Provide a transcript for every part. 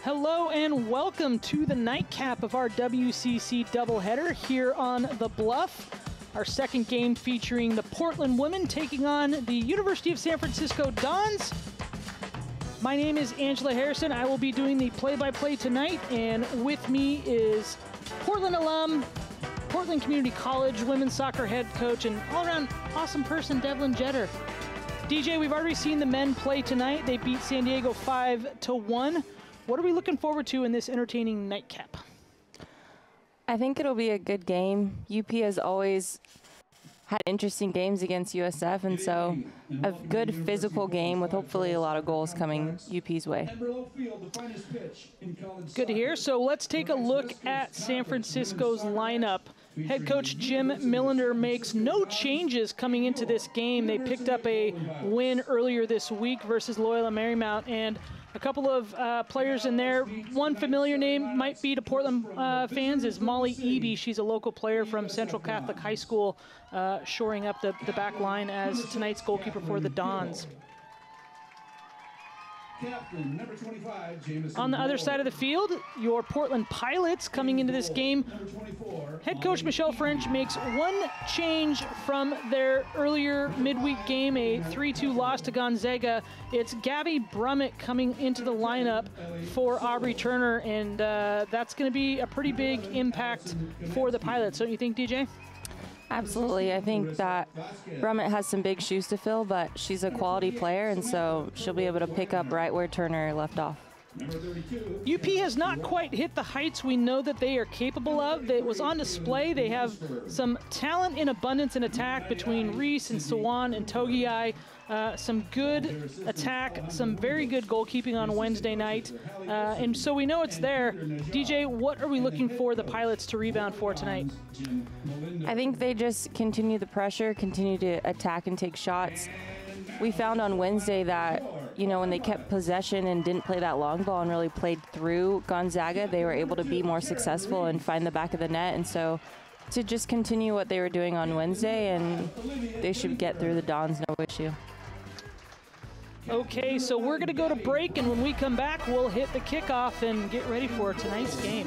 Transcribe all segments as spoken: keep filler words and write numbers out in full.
Hello and welcome to the nightcap of our W C C doubleheader here on The Bluff. Our second game featuring the Portland women taking on the University of San Francisco Dons. My name is Angela Harrison. I will be doing the play-by-play tonight, and with me is Portland alum, Portland Community College women's soccer head coach, and all-around awesome person, Devlin Jetter. D J, we've already seen the men play tonight. They beat San Diego five to one. What are we looking forward to in this entertaining nightcap? I think it'll be a good game. U P has always had interesting games against U S F, and so a good physical game with hopefully a lot of goals coming U P's way. Good to hear. So let's take a look at San Francisco's lineup. Head coach Jim Millender makes no changes coming into this game. They picked up a win earlier this week versus Loyola Marymount, and a couple of uh, players in there. One familiar name might be to Portland uh, fans is Molly Eby. She's a local player from Central Catholic High School, uh, shoring up the, the back line as tonight's goalkeeper for the Dons. Captain, number twenty-five, Jameson On the other side of the field, your Portland Pilots coming into this game. Head coach Michelle French makes one change from their earlier midweek game, a three two loss to Gonzaga. It's Gabby Brummett coming into the lineup for Aubrey Turner, and uh, that's going to be a pretty big impact for the Pilots, don't you think, D J? Absolutely. I think that Brummett has some big shoes to fill, but she's a quality player, and so she'll be able to pick up right where Turner left off. U P has not quite hit the heights we know that they are capable of. It was on display. They have some talent in abundance in attack between Reese and Sawan and Togiai. Uh, some good attack, some very good goalkeeping on Wednesday night. Uh, and so we know it's there. D J, what are we looking for the Pilots to rebound for tonight? I think they just continue the pressure, continue to attack and take shots. We found on Wednesday that, you know, when they kept possession and didn't play that long ball and really played through Gonzaga, they were able to be more successful and find the back of the net. And so to just continue what they were doing on Wednesday, and they should get through the Dons, no issue. Okay, so we're going to go to break, and when we come back, we'll hit the kickoff and get ready for tonight's game.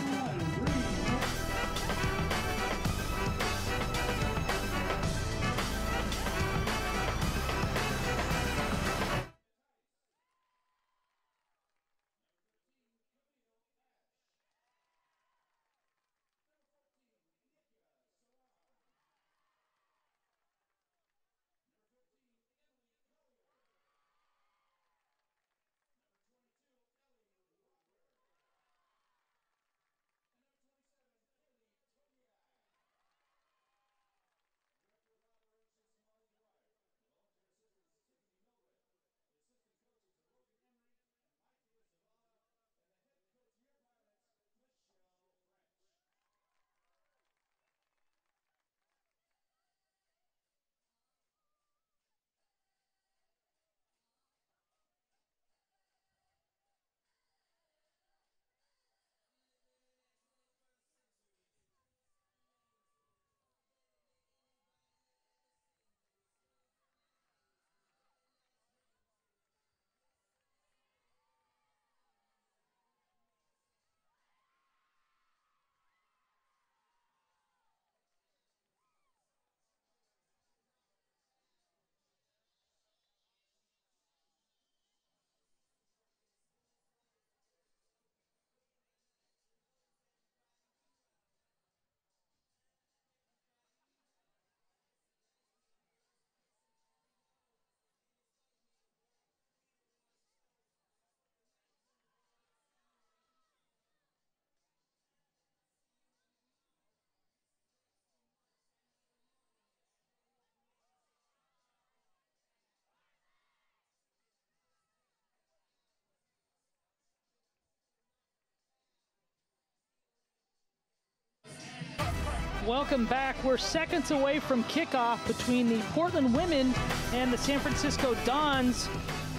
Welcome back. We're seconds away from kickoff between the Portland women and the San Francisco Dons.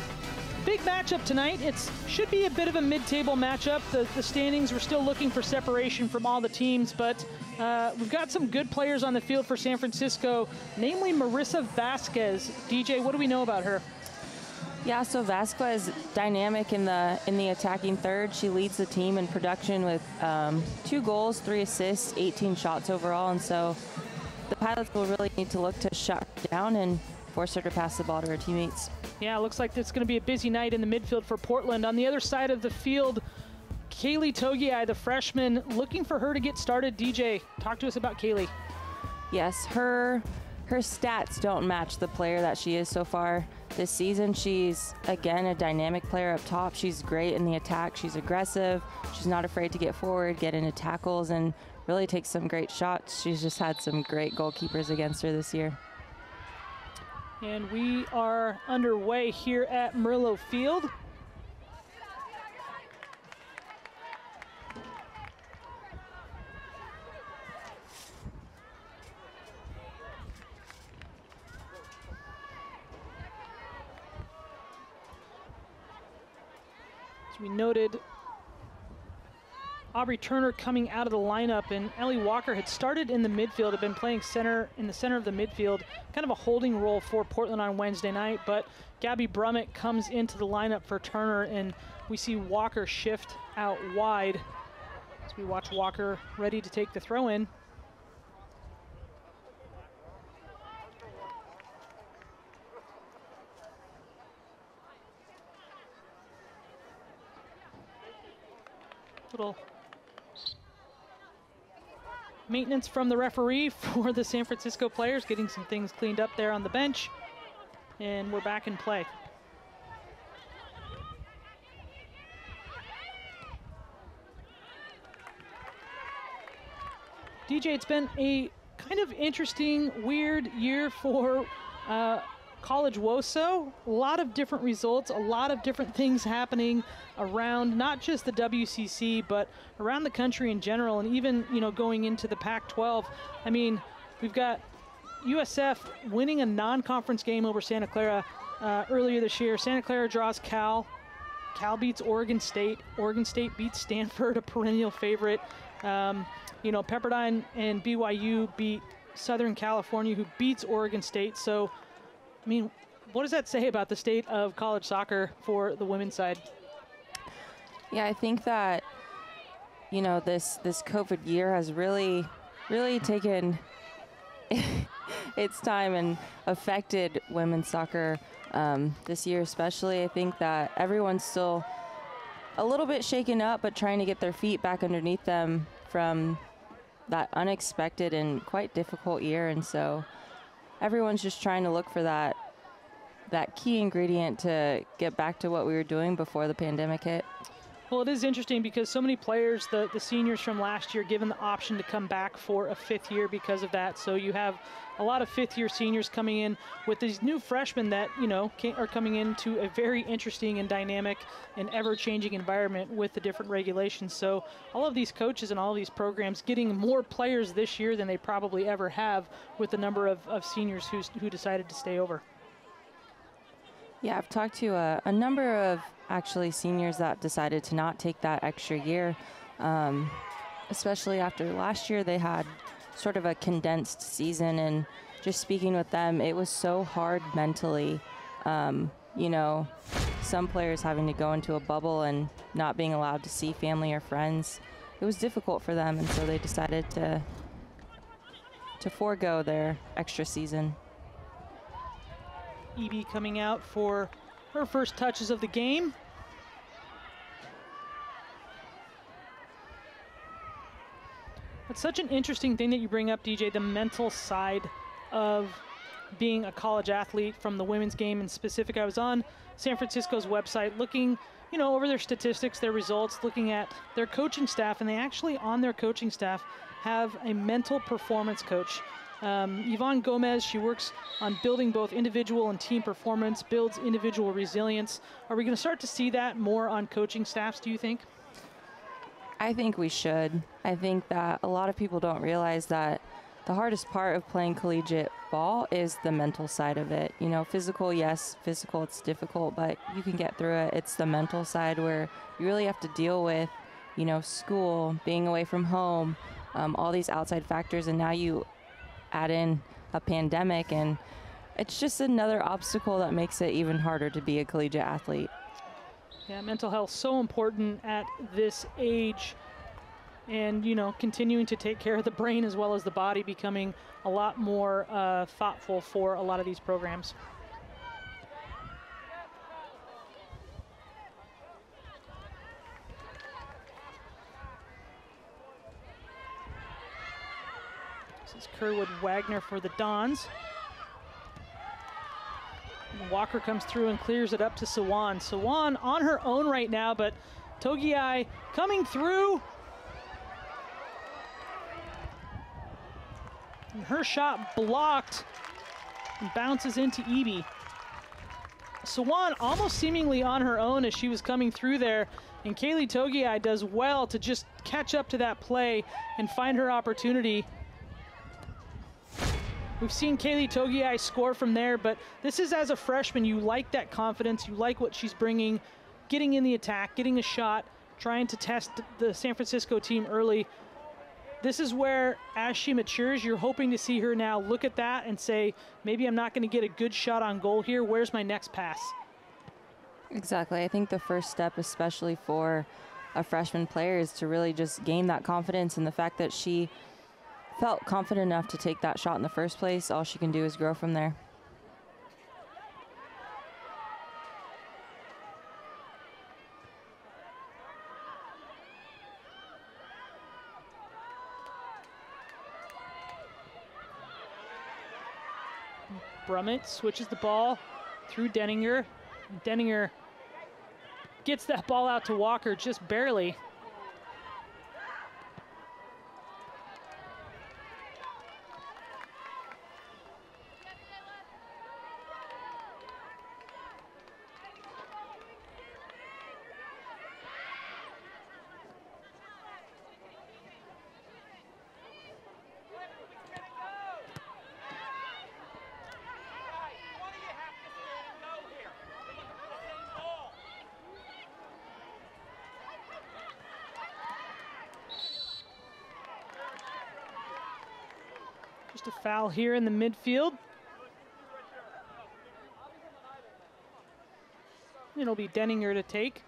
Big matchup tonight. It should be a bit of a mid-table matchup. The, the standings, we're still looking for separation from all the teams, but uh, we've got some good players on the field for San Francisco, namely Marissa Vasquez. D J, what do we know about her? Yeah, so Vasquez dynamic in the in the attacking third. She leads the team in production with um, two goals, three assists, eighteen shots overall, and so the Pilots will really need to look to shut her down and force her to pass the ball to her teammates. Yeah, it looks like it's going to be a busy night in the midfield for Portland. On the other side of the field, Kaylee Togiai, the freshman, looking for her to get started. D J, talk to us about Kaylee. Yes, her her stats don't match the player that she is so far this season. She's, again, a dynamic player up top. She's great in the attack. She's aggressive. She's not afraid to get forward, get into tackles, and really takes some great shots. She's just had some great goalkeepers against her this year. And we are underway here at Merlo Field. As we noted, Aubrey Turner coming out of the lineup, and Ellie Walker had started in the midfield, had been playing center in the center of the midfield, kind of a holding role for Portland on Wednesday night, but Gabby Brummett comes into the lineup for Turner, and we see Walker shift out wide as we watch Walker ready to take the throw in. Little maintenance from the referee for the San Francisco players, getting some things cleaned up there on the bench, and we're back in play. D J, it's been a kind of interesting, weird year for uh, College WOSO. A lot of different results, a lot of different things happening around not just the W C C, but around the country in general, and even, you know, going into the Pac twelve. I mean, we've got U S F winning a non-conference game over Santa Clara uh, earlier this year. Santa Clara draws Cal. Cal beats Oregon State. Oregon State beats Stanford, a perennial favorite. Um, you know, Pepperdine and B Y U beat Southern California, who beats Oregon State. So, I mean, what does that say about the state of college soccer for the women's side? Yeah, I think that, you know, this this COVID year has really, really taken its time and affected women's soccer um, this year especially. I think that everyone's still a little bit shaken up, but trying to get their feet back underneath them from that unexpected and quite difficult year. And so everyone's just trying to look for that that key ingredient to get back to what we were doing before the pandemic hit. Well, it is interesting because so many players, the, the seniors from last year, given the option to come back for a fifth year because of that. So you have a lot of fifth-year seniors coming in with these new freshmen that, you know, can, are coming into a very interesting and dynamic and ever-changing environment with the different regulations. So all of these coaches and all of these programs getting more players this year than they probably ever have with the number of, of seniors who's, who decided to stay over. Yeah, I've talked to a, a number of actually seniors that decided to not take that extra year, um, especially after last year they had sort of a condensed season, and just speaking with them, it was so hard mentally. Um, you know, some players having to go into a bubble and not being allowed to see family or friends. It was difficult for them, and so they decided to to forego their extra season. Evie coming out for her first touches of the game. It's such an interesting thing that you bring up, D J, the mental side of being a college athlete from the women's game in specific. I was on San Francisco's website looking, you know, over their statistics, their results, looking at their coaching staff, and they actually, on their coaching staff, have a mental performance coach. Um, Yvonne Gomez, she works on building both individual and team performance, builds individual resilience. Are we going to start to see that more on coaching staffs, do you think? I think we should. I think that a lot of people don't realize that the hardest part of playing collegiate ball is the mental side of it. You know, physical, yes, physical, it's difficult, but you can get through it. It's the mental side where you really have to deal with, you know, school, being away from home, um, all these outside factors, and now you add in a pandemic, and It's just another obstacle that makes it even harder to be a collegiate athlete. Yeah, mental health so important at this age. And, you know, continuing to take care of the brain as well as the body, becoming a lot more uh, thoughtful for a lot of these programs. This is Kerwood Wagner for the Dons. And Walker comes through and clears it up to Sawan. Sawan on her own right now, but Togiai coming through. And her shot blocked and bounces into Eby. Sawan almost seemingly on her own as she was coming through there, and Kaylee Togiai does well to just catch up to that play and find her opportunity. We've seen Kaylee Togiai score from there, but this is as a freshman, you like that confidence, you like what she's bringing, getting in the attack, getting a shot, trying to test the San Francisco team early. This is where, as she matures, you're hoping to see her now look at that and say, maybe I'm not going to get a good shot on goal here. Where's my next pass? Exactly. I think the first step, especially for a freshman player, is to really just gain that confidence, and the fact that she felt confident enough to take that shot in the first place, all she can do is grow from there. Brummett switches the ball through Denninger. Denninger gets that ball out to Walker just barely. Just a foul here in the midfield. It'll be Denninger to take.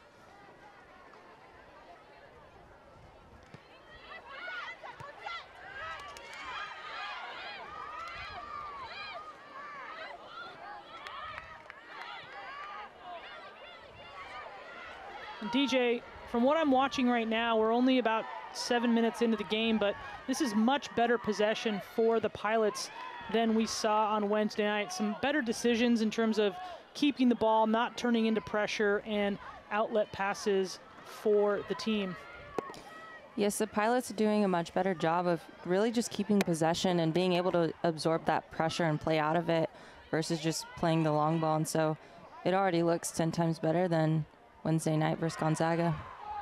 And D J, from what I'm watching right now, we're only about seven minutes into the game, but this is much better possession for the Pilots than we saw on Wednesday night. Some better decisions in terms of keeping the ball, not turning into pressure, and outlet passes for the team. Yes, the Pilots are doing a much better job of really just keeping possession and being able to absorb that pressure and play out of it versus just playing the long ball. And so it already looks ten times better than Wednesday night versus Gonzaga.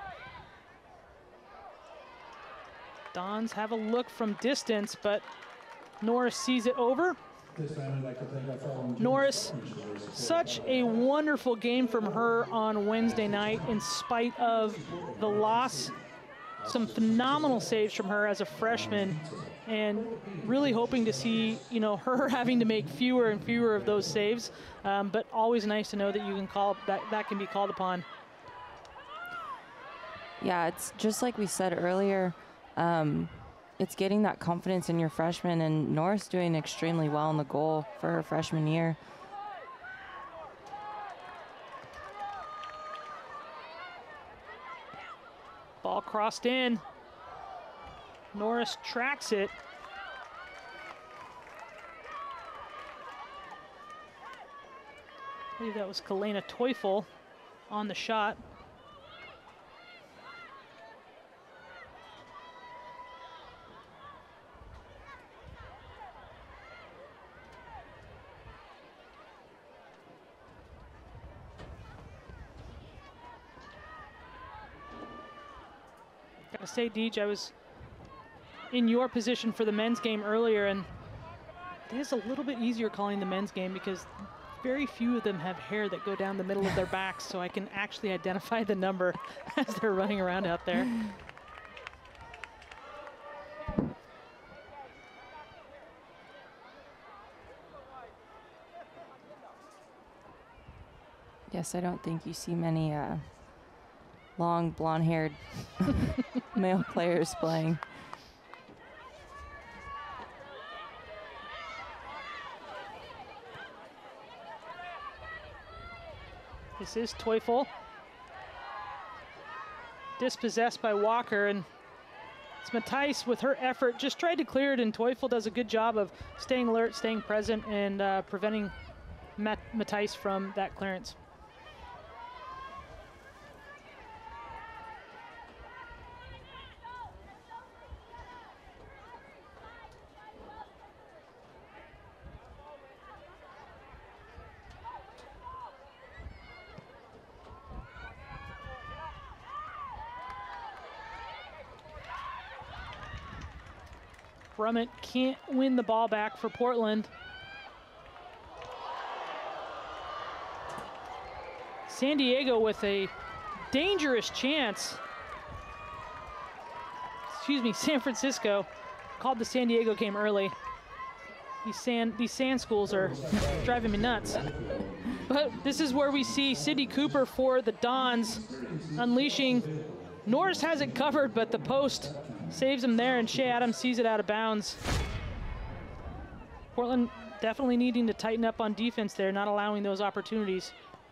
Dons have a look from distance, but Norris sees it over. Norris, such a wonderful game from her on Wednesday night in spite of the loss. Some phenomenal saves from her as a freshman, and really hoping to see, you know, her having to make fewer and fewer of those saves, um, but always nice to know that you can call that that can be called upon. Yeah, it's just like we said earlier. Um, it's getting that confidence in your freshman, and Norris doing extremely well in the goal for her freshman year. Ball crossed in. Norris tracks it. I believe that was Kalena Teufel on the shot. Gotta say, Deej, I was in your position for the men's game earlier, and it is a little bit easier calling the men's game because very few of them have hair that go down the middle of their backs, so I can actually identify the number as they're running around out there. Guess I don't think you see many uh, long blonde-haired male players playing. This is Teufel. Dispossessed by Walker, and it's Matthijs with her effort just tried to clear it, and Teufel does a good job of staying alert, staying present, and uh, preventing Matt Matthijs from that clearance. Brummett can't win the ball back for Portland. San Diego with a dangerous chance. Excuse me, San Francisco called the San Diego game early. These sand, these sand schools are driving me nuts. But this is where we see Sydney Cooper for the Dons unleashing. Norris has it covered, but the post saves him there, and Shea Adams sees it out of bounds. Portland definitely needing to tighten up on defense there, not allowing those opportunities.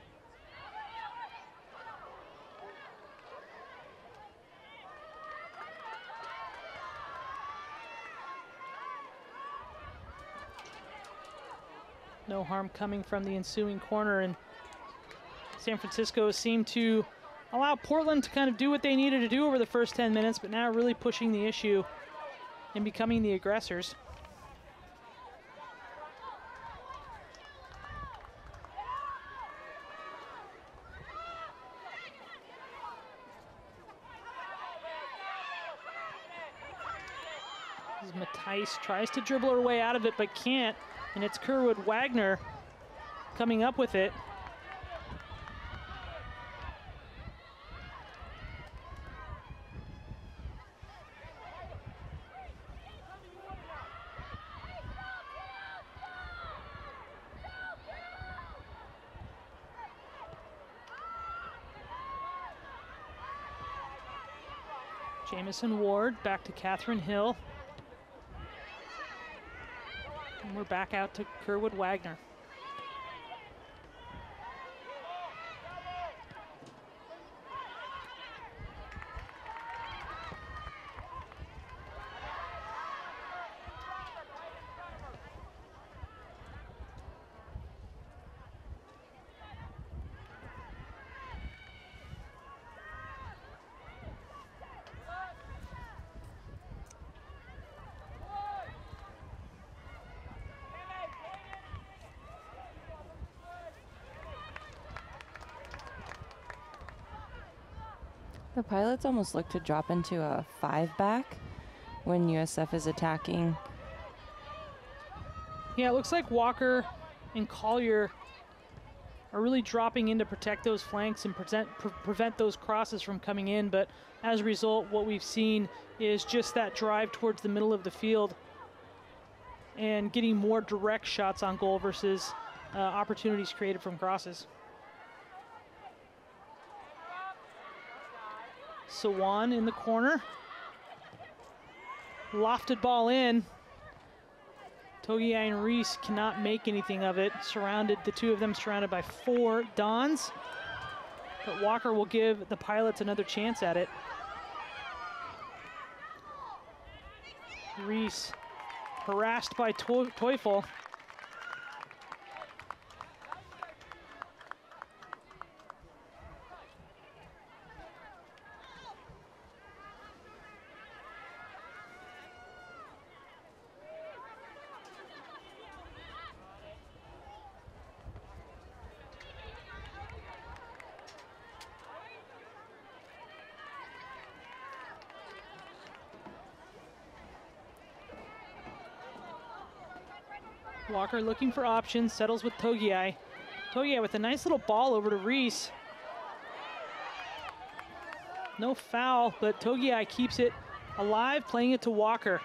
No harm coming from the ensuing corner, and San Francisco seemed to allow Portland to kind of do what they needed to do over the first ten minutes, but now really pushing the issue and becoming the aggressors. As Matthijs tries to dribble her way out of it, but can't, and it's Kerwood Wagner coming up with it. Jamison Ward back to Catherine Hill. And we're back out to Kerwood Wagner. The Pilots almost look to drop into a five back when U S F is attacking. Yeah, it looks like Walker and Collier are really dropping in to protect those flanks and present, pre prevent those crosses from coming in, but as a result, what we've seen is just that drive towards the middle of the field and getting more direct shots on goal versus uh, opportunities created from crosses. Sawan in the corner. Lofted ball in. Togiai and Reese cannot make anything of it. Surrounded, the two of them surrounded by four Dons. But Walker will give the Pilots another chance at it. Reese harassed by to Teufel. Walker looking for options, settles with Togiai. Togiai with a nice little ball over to Reese. No foul, but Togiai keeps it alive, playing it to Walker.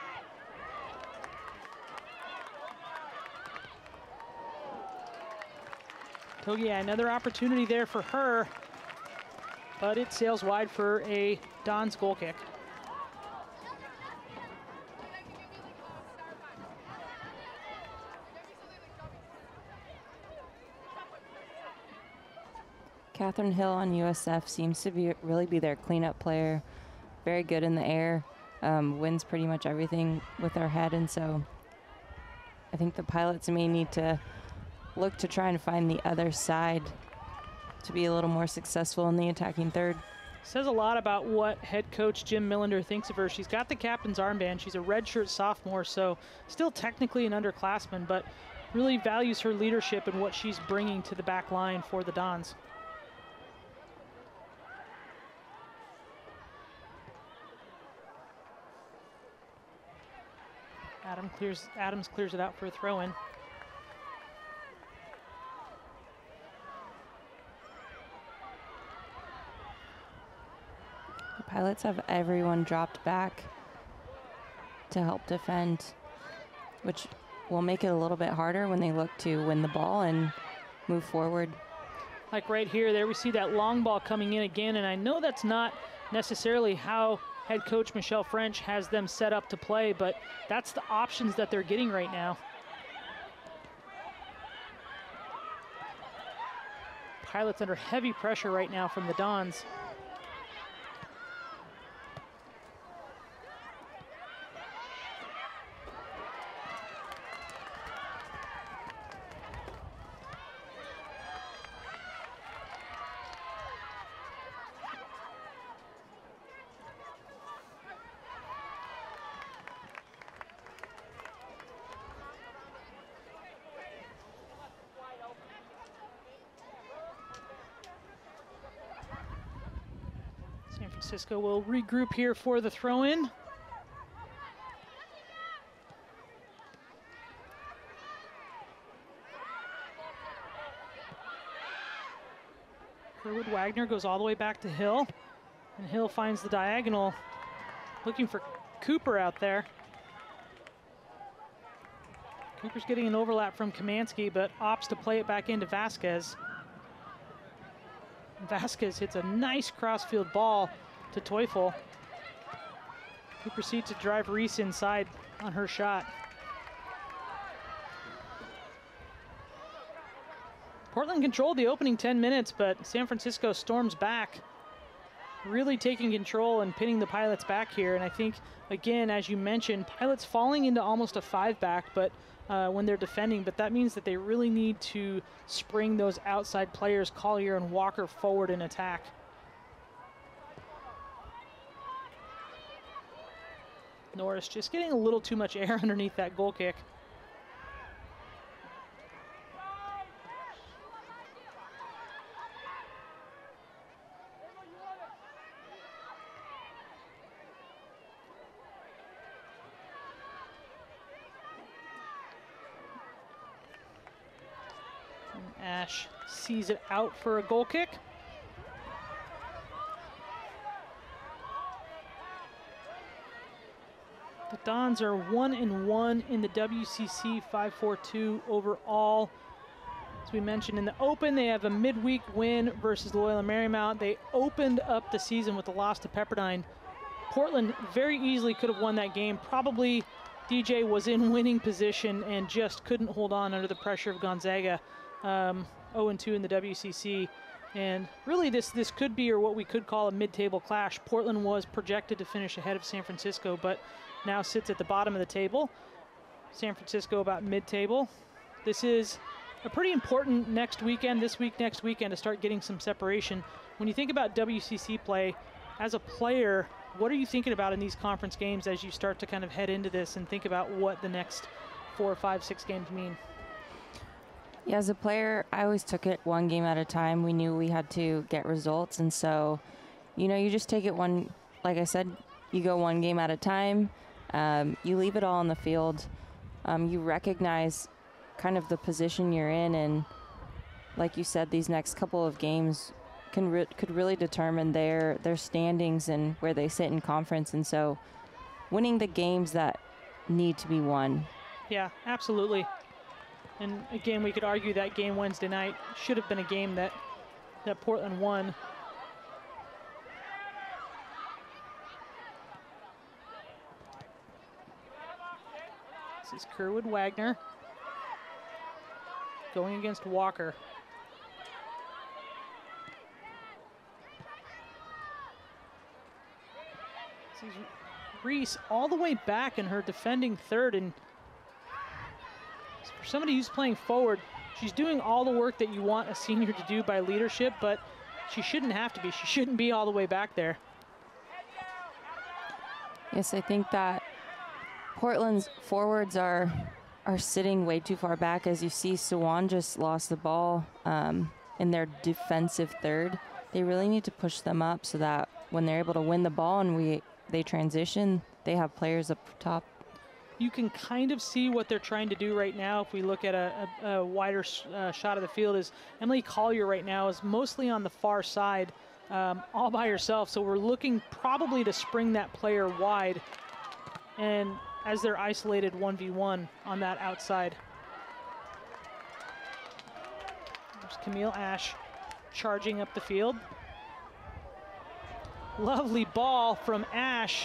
So yeah, another opportunity there for her, but it sails wide for a Dons goal kick. Catherine Hill on U S F seems to be really be their cleanup player. Very good in the air, um, wins pretty much everything with her head, and so I think the Pilots may need to look to try and find the other side to be a little more successful in the attacking third. Says a lot about what head coach Jim Millender thinks of her. She's got the captain's armband. She's a redshirt sophomore, so still technically an underclassman, but really values her leadership and what she's bringing to the back line for the Dons. Adam clears, Adams clears it out for a throw-in. The Pilots have everyone dropped back to help defend, which will make it a little bit harder when they look to win the ball and move forward. Like right here, there we see that long ball coming in again, and I know that's not necessarily how head coach Michelle French has them set up to play, but that's the options that they're getting right now. Pilots under heavy pressure right now from the Dons. San Francisco will regroup here for the throw-in. Kerwood Wagner goes all the way back to Hill, and Hill finds the diagonal, looking for Cooper out there. Cooper's getting an overlap from Kamansky, but opts to play it back into Vasquez. Vasquez hits a nice crossfield ball to Teufel, who proceeds to drive Reese inside on her shot. Portland controlled the opening ten minutes, but San Francisco storms back, really taking control and pinning the Pilots back here. And I think, again, as you mentioned, Pilots falling into almost a five-back, but Uh, when they're defending, but that means that they really need to spring those outside players, Collier and Walker, forward in attack. Norris just getting a little too much air underneath that goal kick. Ash sees it out for a goal kick. The Dons are one and one in the W C C five four two overall. As we mentioned in the Open, they have a midweek win versus Loyola Marymount. They opened up the season with a loss to Pepperdine. Portland very easily could have won that game. Probably D J was in winning position and just couldn't hold on under the pressure of Gonzaga. Um, oh and two in the W C C, and really this this could be, or what we could call, a mid-table clash. Portland was projected to finish ahead of San Francisco, but now sits at the bottom of the table. San Francisco about mid-table. This is a pretty important next weekend, this week, next weekend, to start getting some separation. When you think about W C C play, as a player, what are you thinking about in these conference games as you start to kind of head into this and think about what the next four, five, six games mean? Yeah, as a player, I always took it one game at a time. We knew we had to get results, and so, you know, you just take it one, like I said, you go one game at a time. Um, you leave it all on the field. Um, you recognize kind of the position you're in, and like you said, these next couple of games can re could really determine their their standings and where they sit in conference, and so winning the games that need to be won. Yeah, absolutely. And again, we could argue that game Wednesday night should have been a game that, that Portland won. This is Kerwood Wagner going against Walker. This is Reese all the way back in her defending third, and for somebody who's playing forward, she's doing all the work that you want a senior to do by leadership, but she shouldn't have to be. She shouldn't be all the way back there. Yes, I think that Portland's forwards are are sitting way too far back. As you see, Sawan just lost the ball um, in their defensive third. They really need to push them up so that when they're able to win the ball and we they transition, they have players up top. You can kind of see what they're trying to do right now. If we look at a, a, a wider uh, shot of the field, is Emily Collier right now is mostly on the far side, um, all by herself. So we're looking probably to spring that player wide, and as they're isolated one v one on that outside. There's Camille Ash charging up the field. Lovely ball from Ash.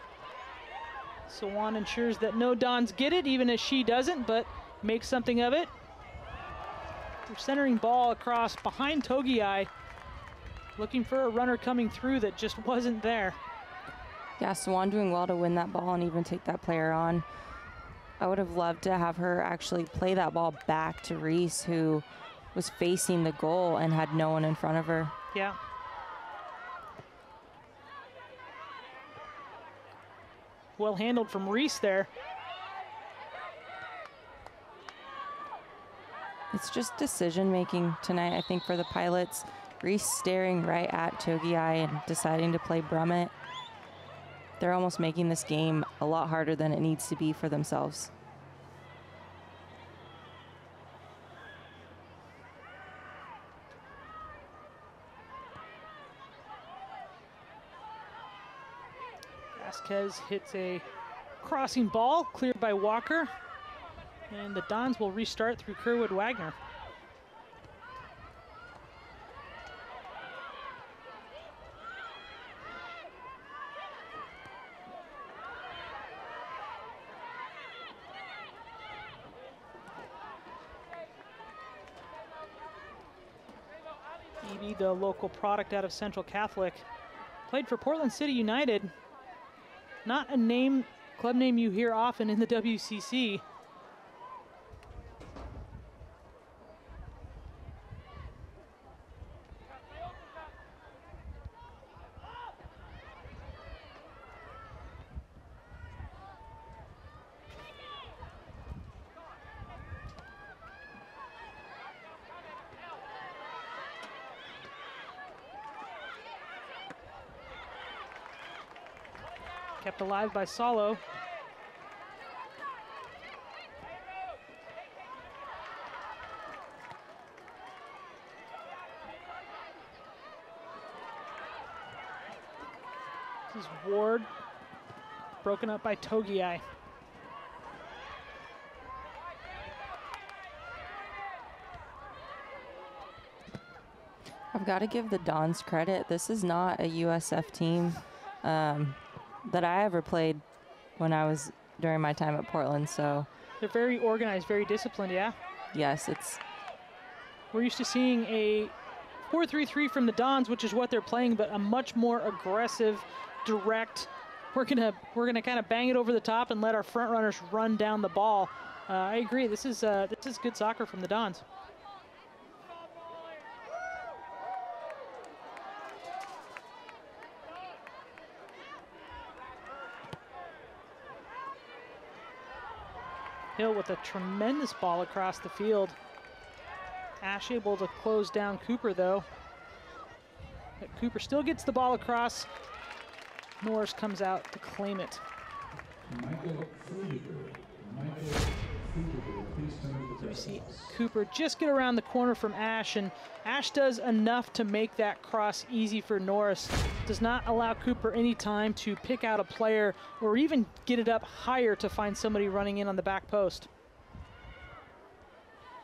Sawan ensures that no Dons get it, even as she doesn't, but makes something of it. They're centering ball across behind Togiai, looking for a runner coming through that just wasn't there. Yeah, Sawan doing well to win that ball and even take that player on. I would have loved to have her actually play that ball back to Reese, who was facing the goal and had no one in front of her. Yeah. Well handled from Reese there. It's just decision making tonight, I think, for the Pilots. Reese staring right at Togiai and deciding to play Brummett. They're almost making this game a lot harder than it needs to be for themselves. Vasquez hits a crossing ball, cleared by Walker. And the Dons will restart through Kerwood Wagner. Evie, the local product out of Central Catholic, played for Portland City United. Not a name, club name you hear often in the W C C. Kept alive by Salo. This is Ward, broken up by Togiai. I've got to give the Dons credit. This is not a U S F team um, that I ever played when I was during my time at Portland, so. They're very organized, very disciplined, yeah? Yes, it's. We're used to seeing a four three three from the Dons, which is what they're playing, but a much more aggressive, direct, we're gonna we're gonna kind of bang it over the top and let our front runners run down the ball. Uh, I agree, this is, uh, this is good soccer from the Dons. Hill with a tremendous ball across the field. Ash able to close down Cooper, though. But Cooper still gets the ball across. Norris comes out to claim it. Michael Fruger. Michael Fruger, please come to the So we press see box. Cooper just get around the corner from Ash, and Ash does enough to make that cross easy for Norris. Does not allow Cooper any time to pick out a player or even get it up higher to find somebody running in on the back post.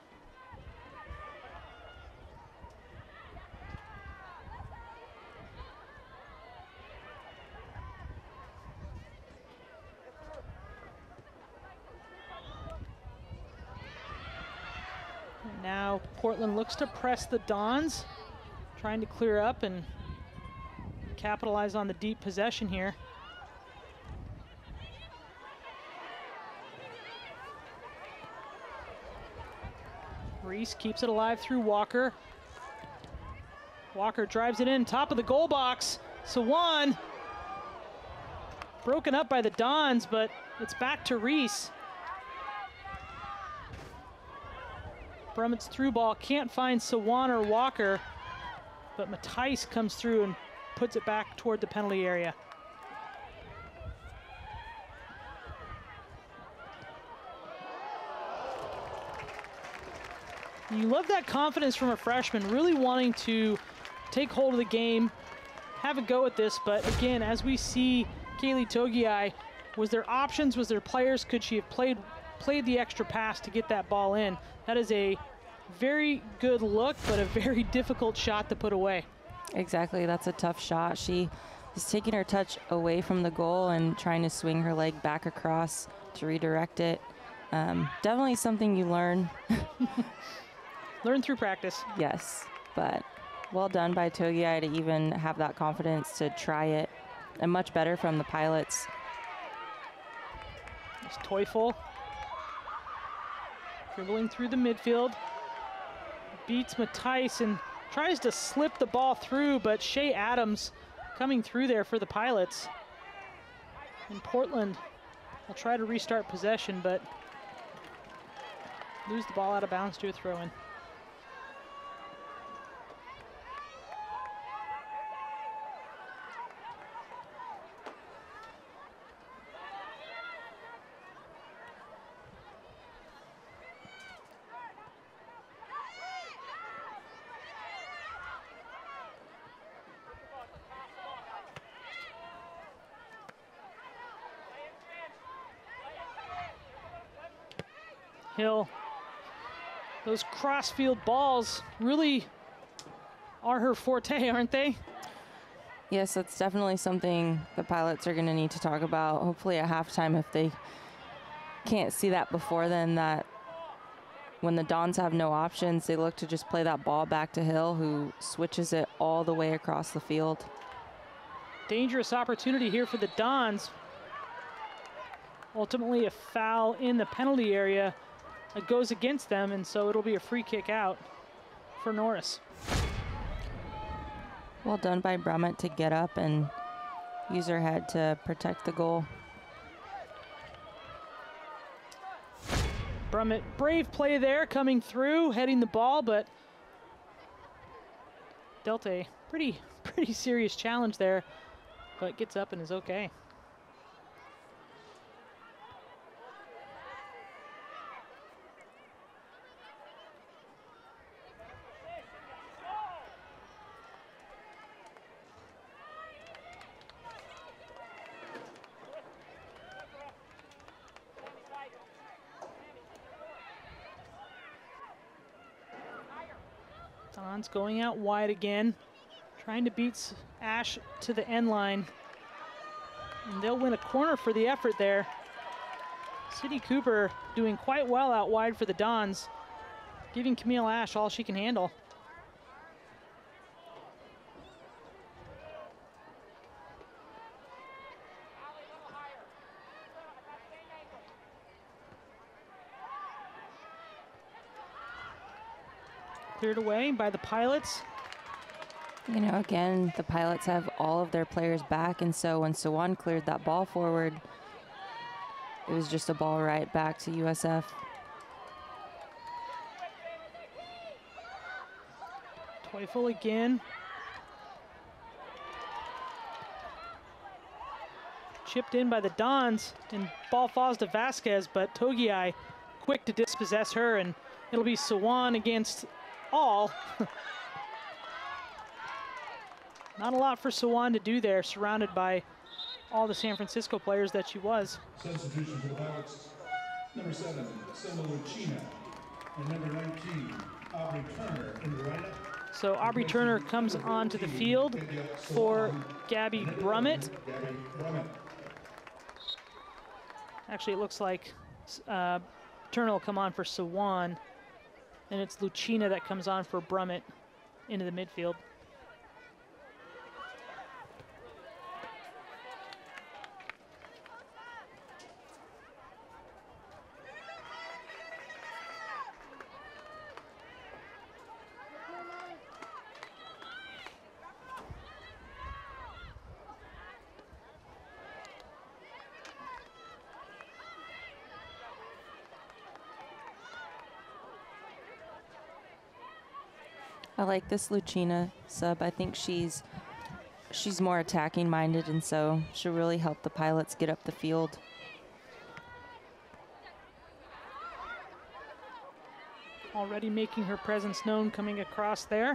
Now Portland looks to press the Dons, trying to clear up and capitalize on the deep possession here. Reese keeps it alive through Walker. Walker drives it in, top of the goal box. Sawan broken up by the Dons, but it's back to Reese. Brummett's through ball, can't find Sawan or Walker, but Matthijs comes through and puts it back toward the penalty area. You love that confidence from a freshman, really wanting to take hold of the game, have a go at this, but again, as we see Kaylee Togiai, was there options, was there players, could she have played played the extra pass to get that ball in? That is a very good look, but a very difficult shot to put away. Exactly, that's a tough shot. She is taking her touch away from the goal and trying to swing her leg back across to redirect it. Um, definitely something you learn. Learn through practice. Yes, but well done by Togiai to even have that confidence to try it, and much better from the Pilots. It's Teufel dribbling through the midfield, beats Matthijs and tries to slip the ball through, but Shea Adams coming through there for the Pilots. And Portland will try to restart possession, but lose the ball out of bounds to a throw-in. Hill, those crossfield balls really are her forte, aren't they? Yes, that's definitely something the Pilots are going to need to talk about. Hopefully at halftime, if they can't see that before then, that when the Dons have no options, they look to just play that ball back to Hill, who switches it all the way across the field. Dangerous opportunity here for the Dons. Ultimately a foul in the penalty area. It goes against them, and so it'll be a free kick out for Norris. Well done by Brummett to get up and use her head to protect the goal. Brummett, brave play there, coming through, heading the ball, but dealt a pretty, pretty serious challenge there, but gets up and is okay. Don's going out wide again, trying to beat Ash to the end line. And they'll win a corner for the effort there. City Cooper doing quite well out wide for the Dons, giving Camille Ash all she can handle. Cleared away by the Pilots. You know, again, the Pilots have all of their players back, and so when Sawan cleared that ball forward, it was just a ball right back to U S F. Teufel again. Chipped in by the Dons, and ball falls to Vasquez, but Togiai quick to dispossess her, and it'll be Sawan against all. Not a lot for Sawan to do there, surrounded by all the San Francisco players that she was. Substitution for the Pilots, number seven, Selma Lucina, and number nineteen, Aubrey Turner in the lineup. So Aubrey Turner comes onto the field for Gabby Brummett. Gabby Brummett. Actually, it looks like uh, Turner will come on for Sawan. And it's Lucina that comes on for Brummett into the midfield. I like this Lucina sub. I think she's she's more attacking minded, and so she'll really help the Pilots get up the field. Already making her presence known coming across there.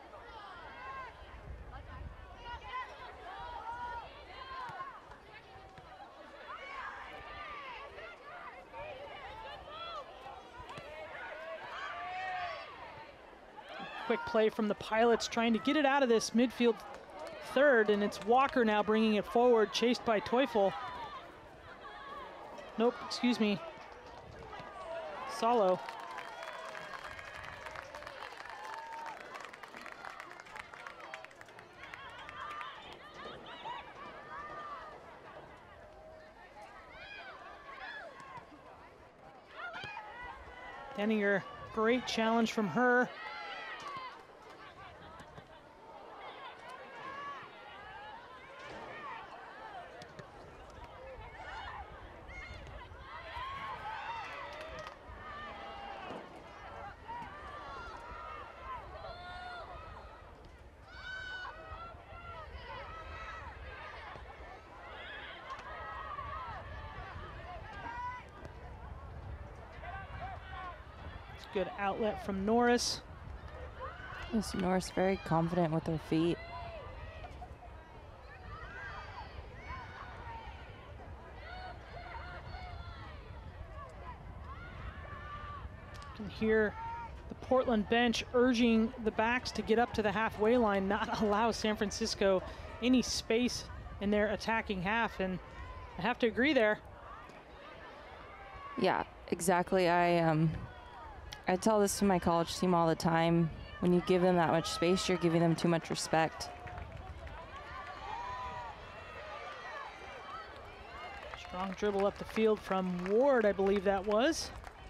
Quick play from the Pilots trying to get it out of this midfield third, and it's Walker now bringing it forward, chased by Teufel. Nope, excuse me. Salo. Denninger, great challenge from her. Good outlet from Norris. Yes, Norris very confident with her feet. You can hear the Portland bench urging the backs to get up to the halfway line, not allow San Francisco any space in their attacking half, and I have to agree there. Yeah, exactly. I um. I tell this to my college team all the time. When you give them that much space, you're giving them too much respect. Strong dribble up the field from Ward, I believe that was.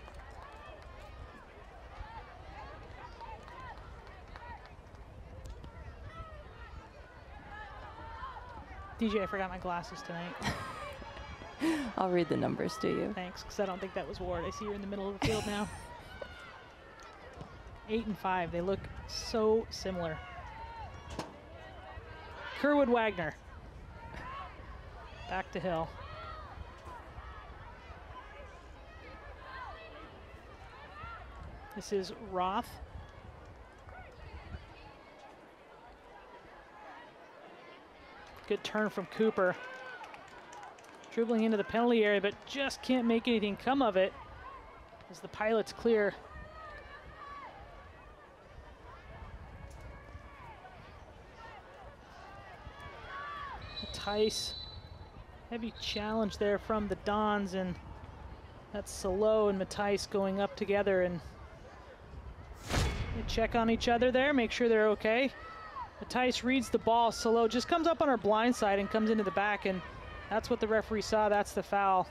D J, I forgot my glasses tonight. I'll read the numbers to you. Thanks, because I don't think that was Ward. I see you're in the middle of the field now. Eight and five, they look so similar. Kerwood Wagner. Back to Hill. This is Roth. Good turn from Cooper. Dribbling into the penalty area, but just can't make anything come of it as the Pilots clear. Tice, heavy challenge there from the Dons, and that's Salo and Matthijs going up together, and they check on each other there, make sure they're okay. Matthijs reads the ball, Salo just comes up on her blind side and comes into the back, and that's what the referee saw, that's the foul.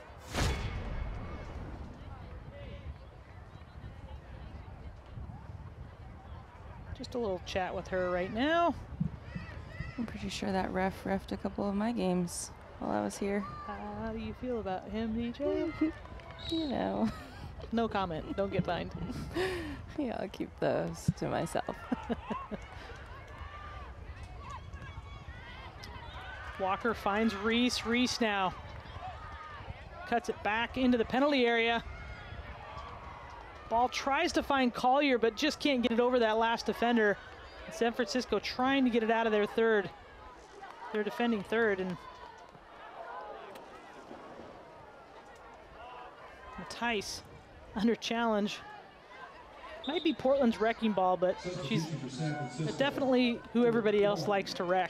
Just a little chat with her right now. I'm pretty sure that ref refed a couple of my games while I was here. How do you feel about him, D J? You know. No comment. Don't get fined. Yeah, I'll keep those to myself. Walker finds Reese. Reese now cuts it back into the penalty area. Ball tries to find Collier, but just can't get it over that last defender. San Francisco trying to get it out of their third. They're defending third, and Matthijs under challenge. Might be Portland's wrecking ball, but she's definitely who everybody else likes to wreck.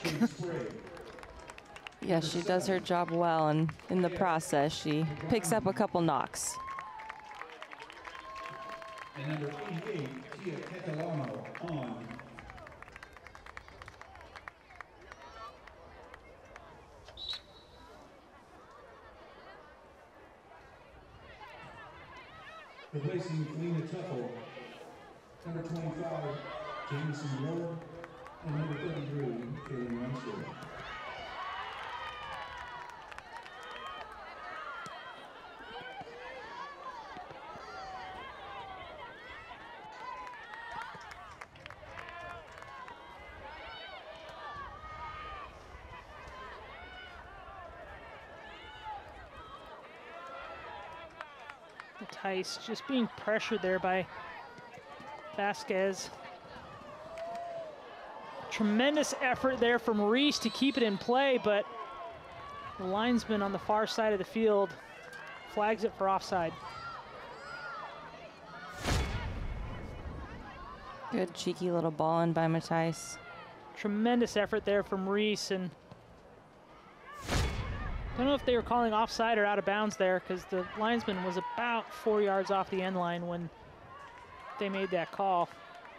Yeah, she does her job well, and in the process, she picks up a couple knocks. and number eighty-eight, Tia Catalano, on. Replacing Lena Tuffle, number twenty-five, Jameson Ward, and number thirty-three, Kaylin Munster. Tice just being pressured there by Vasquez. Tremendous effort there from Reese to keep it in play, but the linesman on the far side of the field flags it for offside. Good cheeky little ball in by Matthijs. Tremendous effort there from Reese, and I don't know if they were calling offside or out of bounds there, because the linesman was about four yards off the end line when they made that call.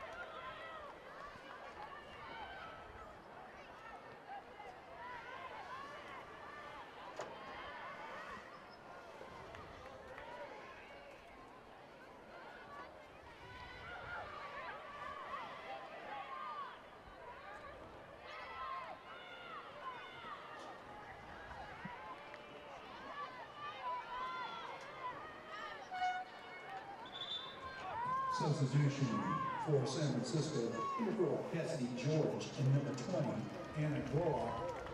Substitution for San Francisco, number four, Cassidy George, and number twenty, Anna Gorlock.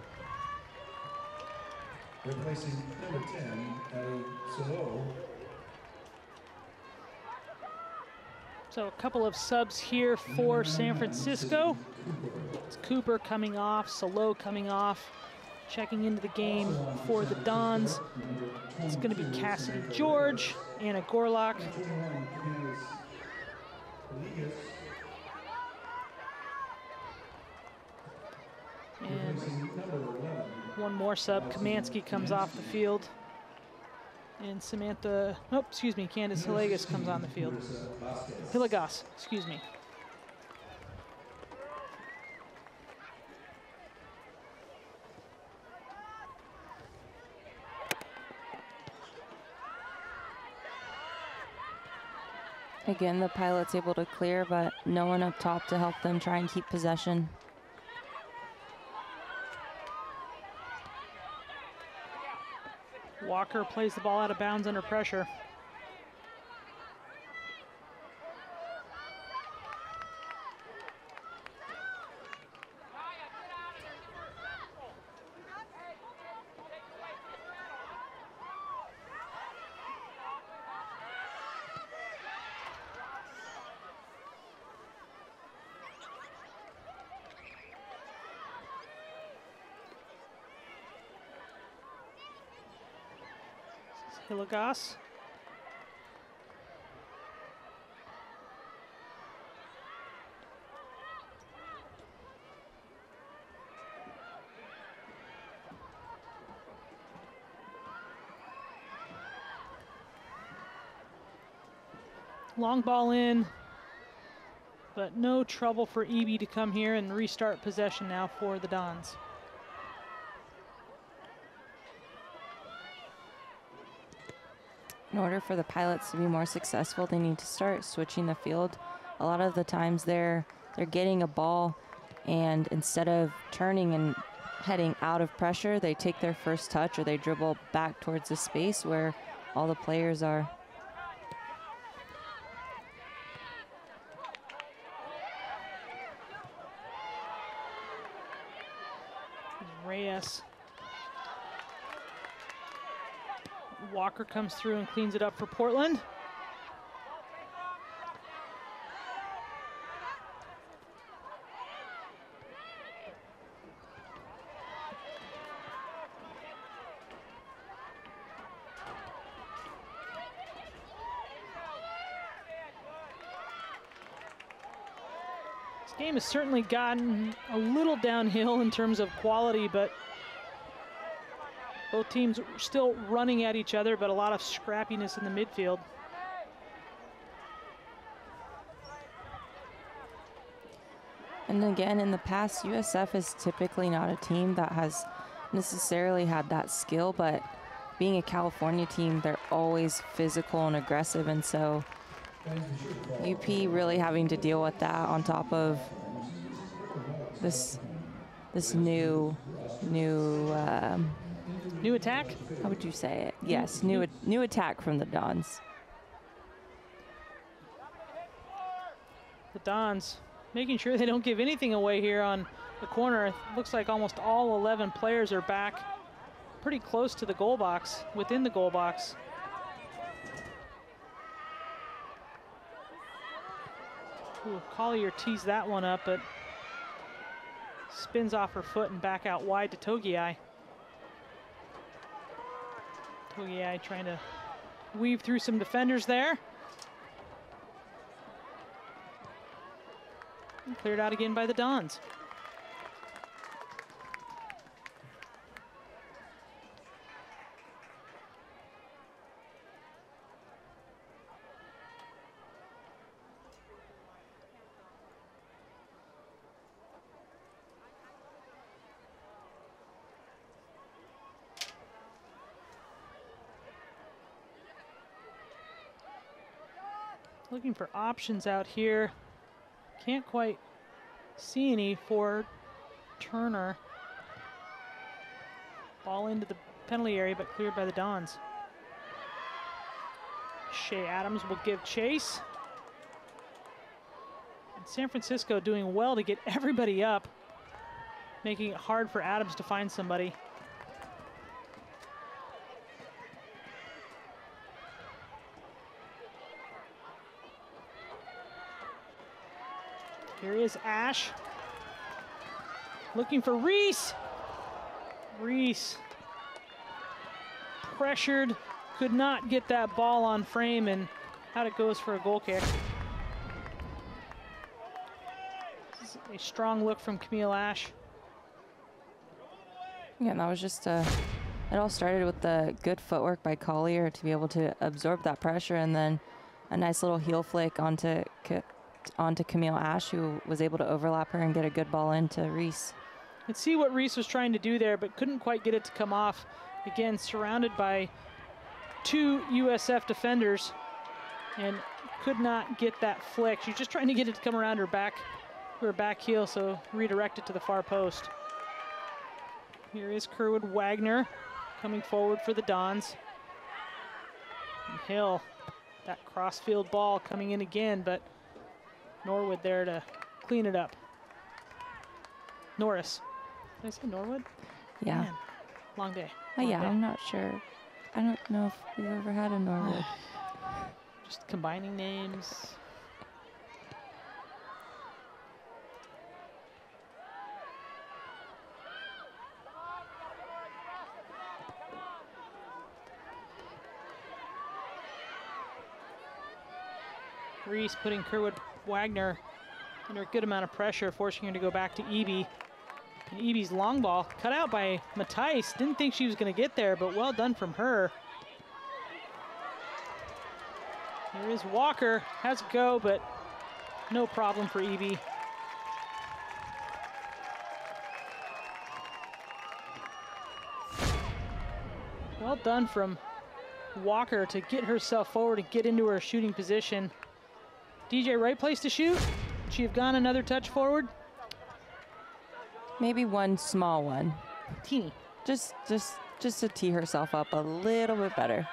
Replacing number ten, Ellie Solo. So a couple of subs here for San Francisco. It's Cooper coming off, Solo coming off, checking into the game for the Dons. It's going to be Cassidy George, Anna Gorlock. And one more sub, Kamansky comes off the field. And Samantha, oh, excuse me, Candace Hillegas comes on the field. Hillegas, excuse me. Again, the Pilots able to clear, but no one up top to help them try and keep possession. Walker plays the ball out of bounds under pressure. Hillegas. Long ball in, but no trouble for E B to come here and restart possession now for the Dons. In order for the Pilots to be more successful, they need to start switching the field. A lot of the times they're they're getting a ball, and instead of turning and heading out of pressure, they take their first touch or they dribble back towards the space where all the players are. Reyes. Walker comes through and cleans it up for Portland. This game has certainly gotten a little downhill in terms of quality, but both teams are still running at each other, but a lot of scrappiness in the midfield. And again, in the past, U S F is typically not a team that has necessarily had that skill, but being a California team, they're always physical and aggressive, and so U P really having to deal with that on top of this this new new um, new attack. How would you say it? Yes, new new attack from the Dons. The Dons making sure they don't give anything away here on the corner. It looks like almost all eleven players are back pretty close to the goal box, within the goal box. Ooh, Collier teased that one up, but spins off her foot and back out wide to Togiai. Togiai trying to weave through some defenders there. And cleared out again by the Dons. Looking for options out here. Can't quite see any for Turner. Ball into the penalty area, but cleared by the Dons. Shea Adams will give chase. And San Francisco doing well to get everybody up, making it hard for Adams to find somebody. Here is Ash. Looking for Reese. Reese pressured, could not get that ball on frame, and out it goes for a goal kick. This is a strong look from Camille Ash. Yeah, and that was just a, it all started with the good footwork by Collier to be able to absorb that pressure, and then a nice little heel flick onto onto Camille Ash, who was able to overlap her and get a good ball into Reese. Let's see what Reese was trying to do there, but couldn't quite get it to come off. Again, surrounded by two U S F defenders and could not get that flick. She's just trying to get it to come around her back, her back heel, so redirect it to the far post. Here is Kerwood Wagner coming forward for the Dons. And Hill, that crossfield ball coming in again, but Norwood there to clean it up. Norris. Did I say Norwood? Yeah. Man, long day. Oh, Long yeah, day. I'm not sure. I don't know if we've ever had a Norwood. Just combining names. Reese putting Kerwood Wagner under a good amount of pressure, forcing her to go back to Eby. And Eby's long ball cut out by Matthijs. Didn't think she was going to get there, but well done from her. Here is Walker, has a go, but no problem for Eby. Well done from Walker to get herself forward and get into her shooting position. D J, right place to shoot? Should she have gone another touch forward? Maybe one small one. Teeny. Just, just, just to tee herself up a little bit better.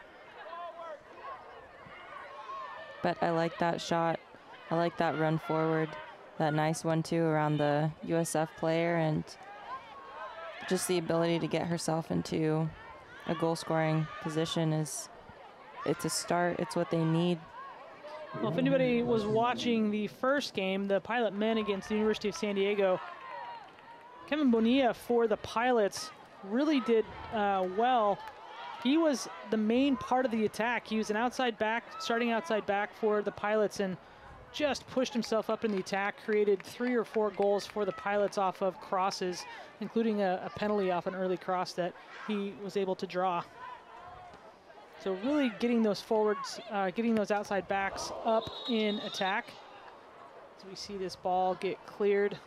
But I like that shot. I like that run forward. That nice one too around the U S F player, and just the ability to get herself into a goal scoring position is, it's a start. It's what they need. Well, if anybody was watching the first game, the Pilot men against the University of San Diego, Kevin Bonilla for the Pilots really did uh, well. He was the main part of the attack. He was an outside back, starting outside back for the Pilots, and just pushed himself up in the attack, created three or four goals for the Pilots off of crosses, including a, a penalty off an early cross that he was able to draw. So really getting those forwards, uh, getting those outside backs up in attack. It's As we see this ball get cleared.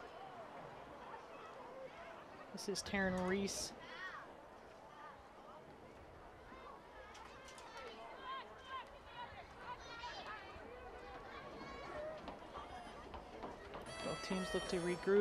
This is Taryn Reese. Both teams look to regroup.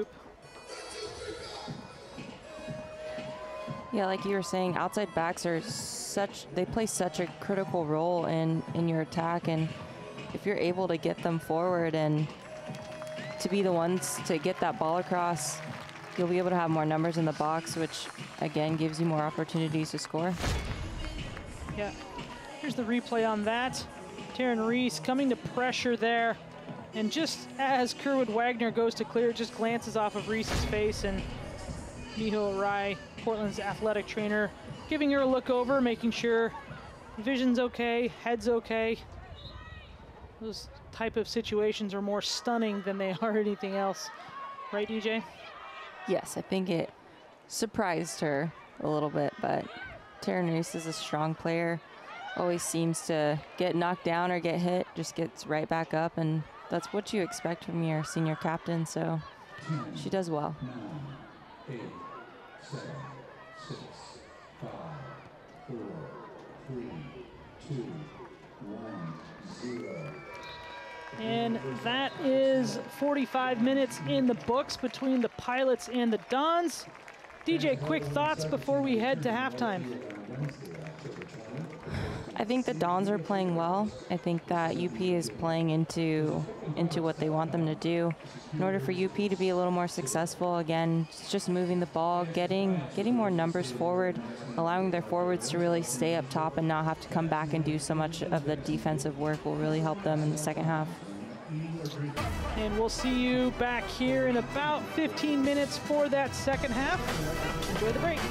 Yeah, like you were saying, outside backs are such, they play such a critical role in, in your attack. And if you're able to get them forward and to be the ones to get that ball across, you'll be able to have more numbers in the box, which again gives you more opportunities to score. Yeah, here's the replay on that. Taryn Reese coming to pressure there. And just as Kerwood Wagner goes to clear, it just glances off of Reese's face, and Miho Arai, Portland's athletic trainer, giving her a look over, making sure vision's okay, head's okay. Those type of situations are more stunning than they are anything else. Right, D J? Yes, I think it surprised her a little bit, but Taryn Reese is a strong player. Always seems to get knocked down or get hit, just gets right back up, and that's what you expect from your senior captain, so she does well. Eight, seven, six, five, four, three, two, one, zero. And that is forty-five minutes in the books between the Pilots and the Dons. D J, quick thoughts before we head to halftime. I think the Dons are playing well. I think that U P is playing into into what they want them to do. In order for U P to be a little more successful, again, it's just moving the ball, getting getting more numbers forward, allowing their forwards to really stay up top and not have to come back and do so much of the defensive work will really help them in the second half. And we'll see you back here in about fifteen minutes for that second half. Enjoy the break.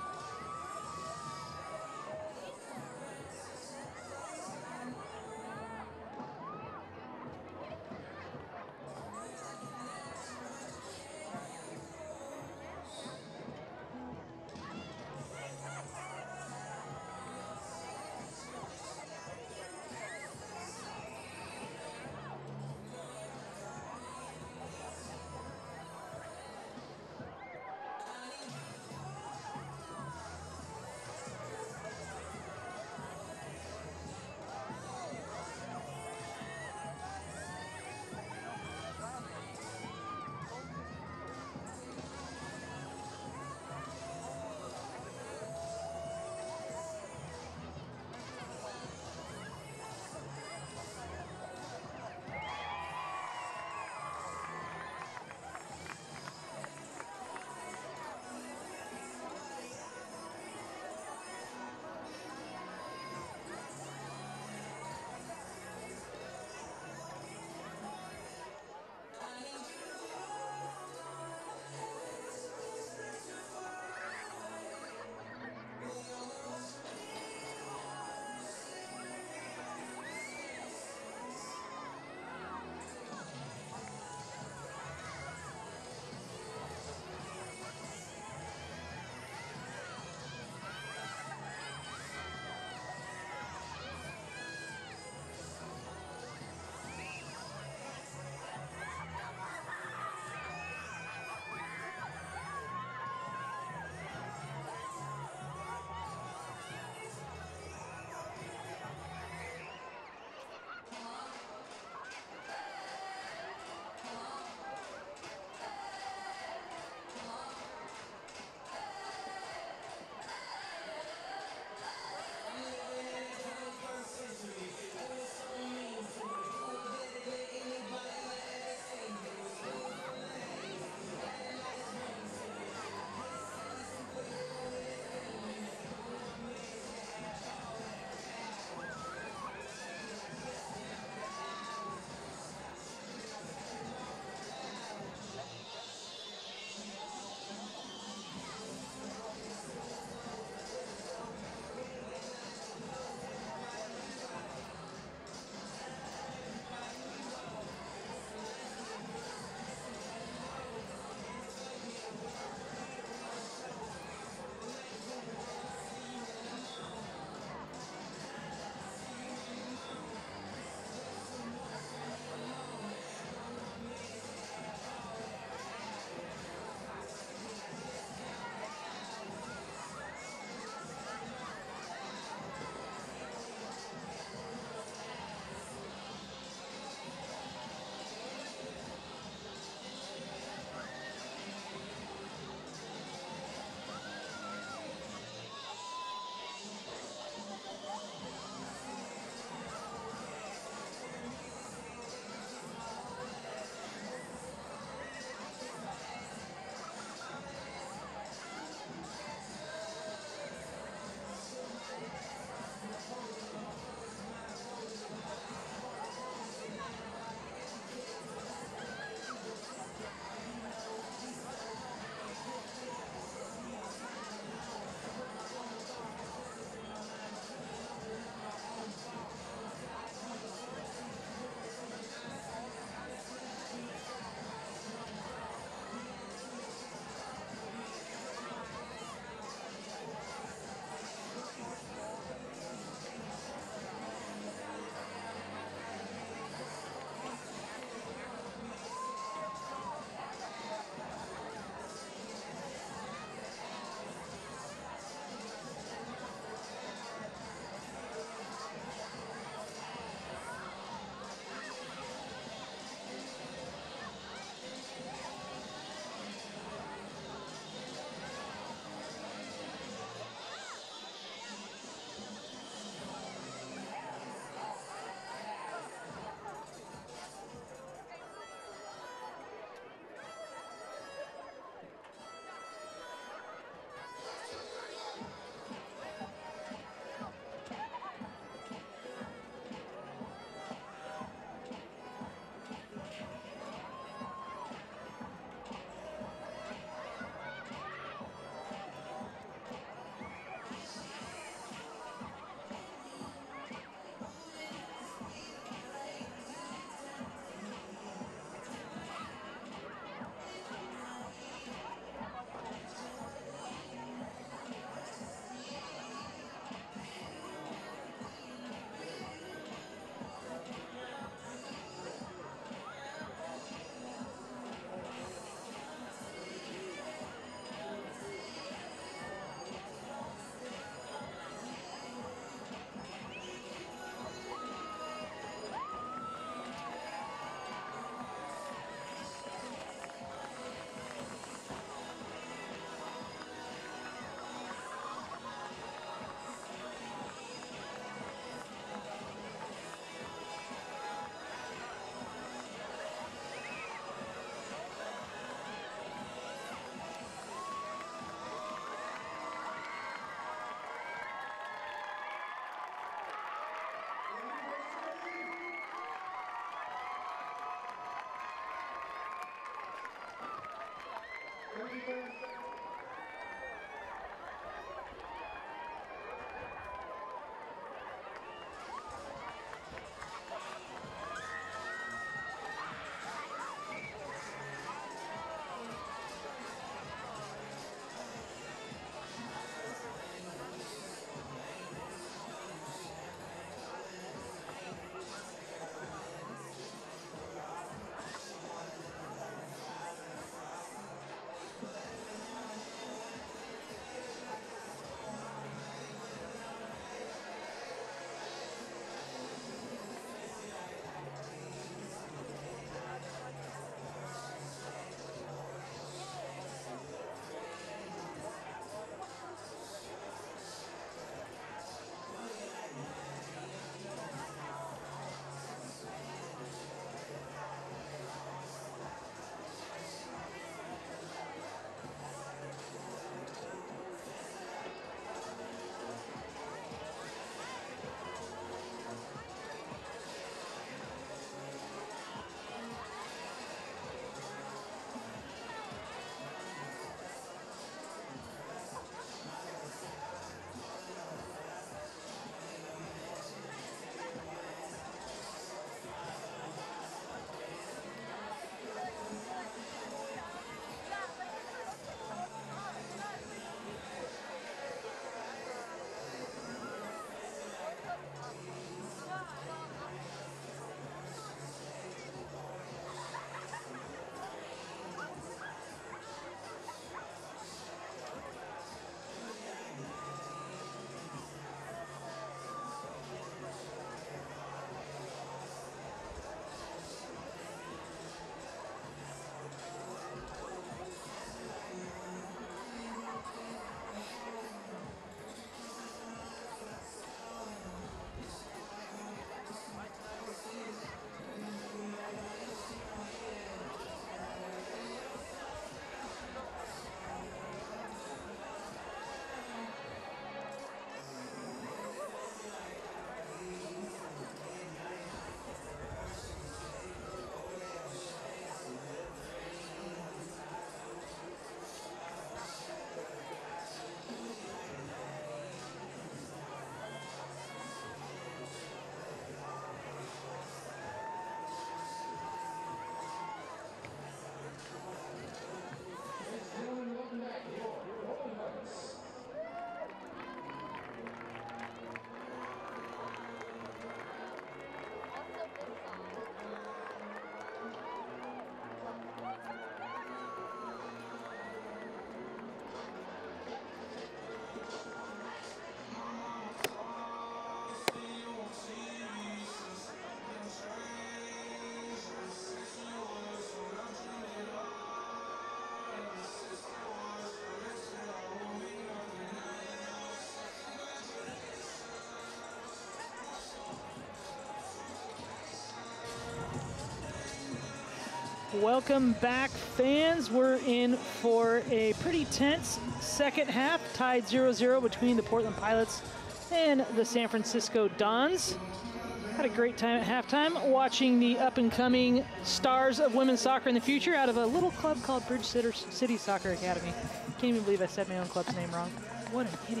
Welcome back, fans. We're in for a pretty tense second half, tied zero zero between the Portland Pilots and the San Francisco Dons. Had a great time at halftime watching the up-and-coming stars of women's soccer in the future out of a little club called Bridge City Soccer Academy. Can't even believe I said my own club's name wrong. What an idiot.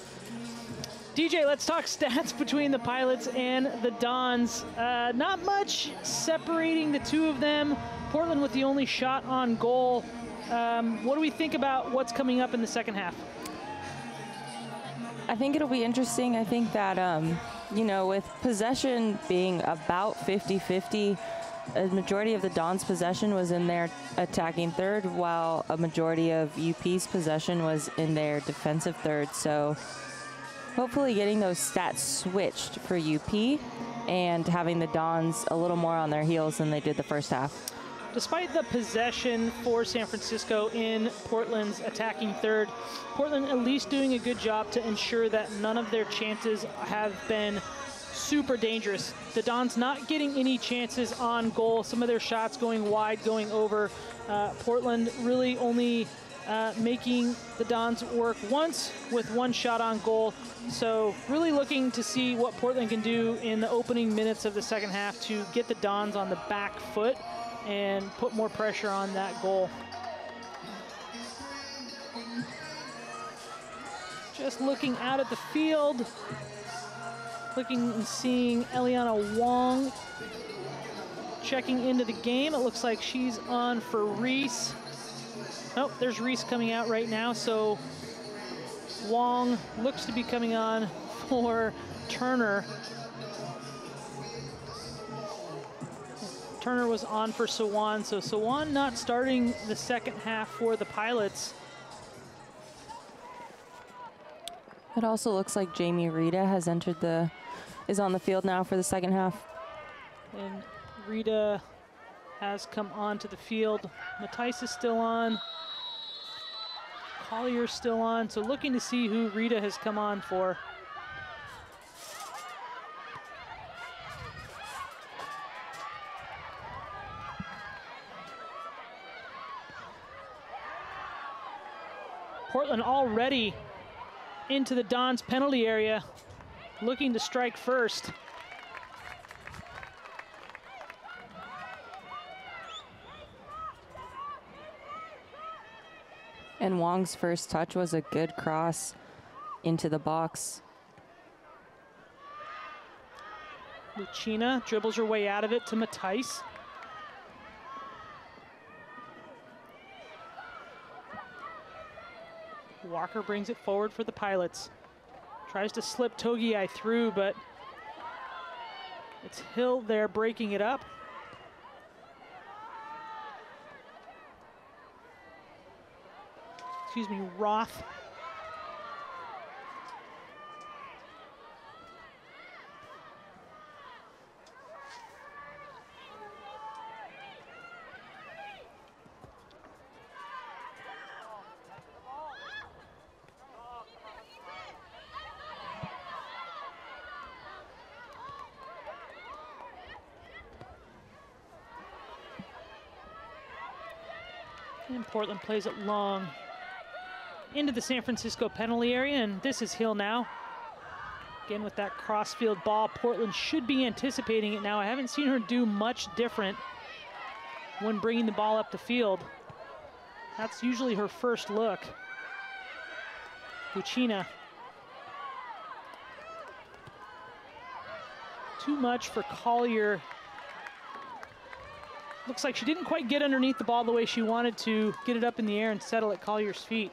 D J, let's talk stats between the Pilots and the Dons. Uh, not much separating the two of them. Portland with the only shot on goal. Um, what do we think about what's coming up in the second half? I think it'll be interesting. I think that, um, you know, with possession being about fifty fifty, a majority of the Dons' possession was in their attacking third, while a majority of U P's possession was in their defensive third. So hopefully getting those stats switched for U P and having the Dons a little more on their heels than they did the first half. Despite the possession for San Francisco in Portland's attacking third, Portland at least doing a good job to ensure that none of their chances have been super dangerous. The Dons not getting any chances on goal, some of their shots going wide, going over. Uh, Portland really only uh, making the Dons work once with one shot on goal. So really looking to see what Portland can do in the opening minutes of the second half to get the Dons on the back foot and put more pressure on that goal. Just looking out at the field, looking and seeing Eliana Wong checking into the game. It looks like she's on for Reese. Oh, there's Reese coming out right now, so Wong looks to be coming on for Turner. Turner was on for Sawan, so Sawan not starting the second half for the Pilots. It also looks like Jamie Rita has entered the, is on the field now for the second half. And Rita has come onto the field. Matthijs is still on. Collier's still on, so looking to see who Rita has come on for. Portland already into the Dons penalty area, looking to strike first. And Wong's first touch was a good cross into the box. Lucina dribbles her way out of it to Matthijs. Walker brings it forward for the Pilots. Tries to slip Togiai through, but it's Hill there breaking it up. Excuse me, Roth. And Portland plays it long into the San Francisco penalty area, and this is Hill now. Again with that crossfield ball, Portland should be anticipating it now. I haven't seen her do much different when bringing the ball up the field. That's usually her first look. Lucina. Too much for Collier. Looks like she didn't quite get underneath the ball the way she wanted to, get it up in the air and settle at Collier's feet.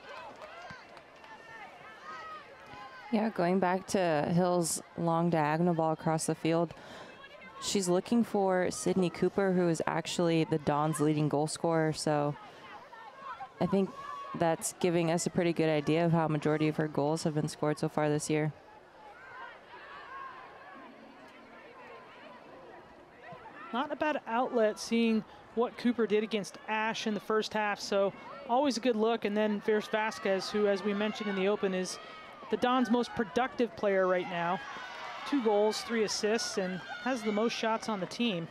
Yeah, going back to Hill's long diagonal ball across the field, she's looking for Sydney Cooper, who is actually the Dons' leading goal scorer. So I think that's giving us a pretty good idea of how a majority of her goals have been scored so far this year. Not a bad outlet, seeing what Cooper did against Ash in the first half, so always a good look. And then Vers Vasquez, who, as we mentioned in the open, is the Dons' most productive player right now. Two goals, three assists, and has the most shots on the team.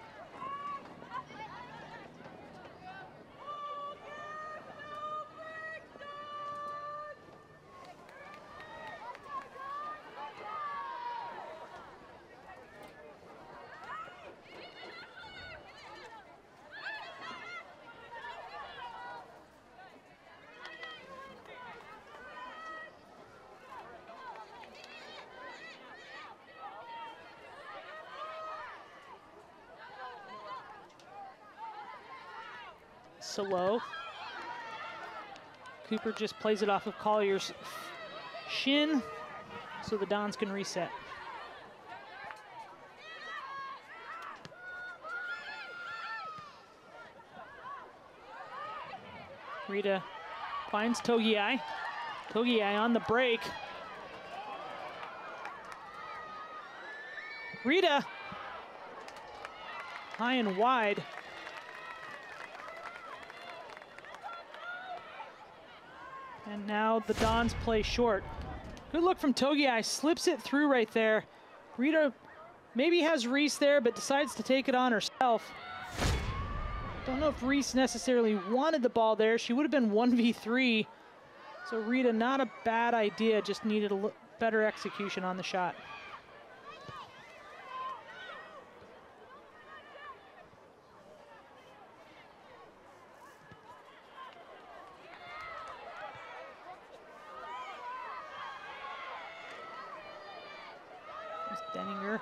Low. Cooper just plays it off of Collier's shin, so the Dons can reset. Rita finds Togiai. Togiai on the break. Rita, high and wide. And now the Dons play short. Good look from Togiai, slips it through right there. Rita maybe has Reese there, but decides to take it on herself. Don't know if Reese necessarily wanted the ball there. She would have been one v three. So Rita, not a bad idea, just needed a better execution on the shot. Denninger.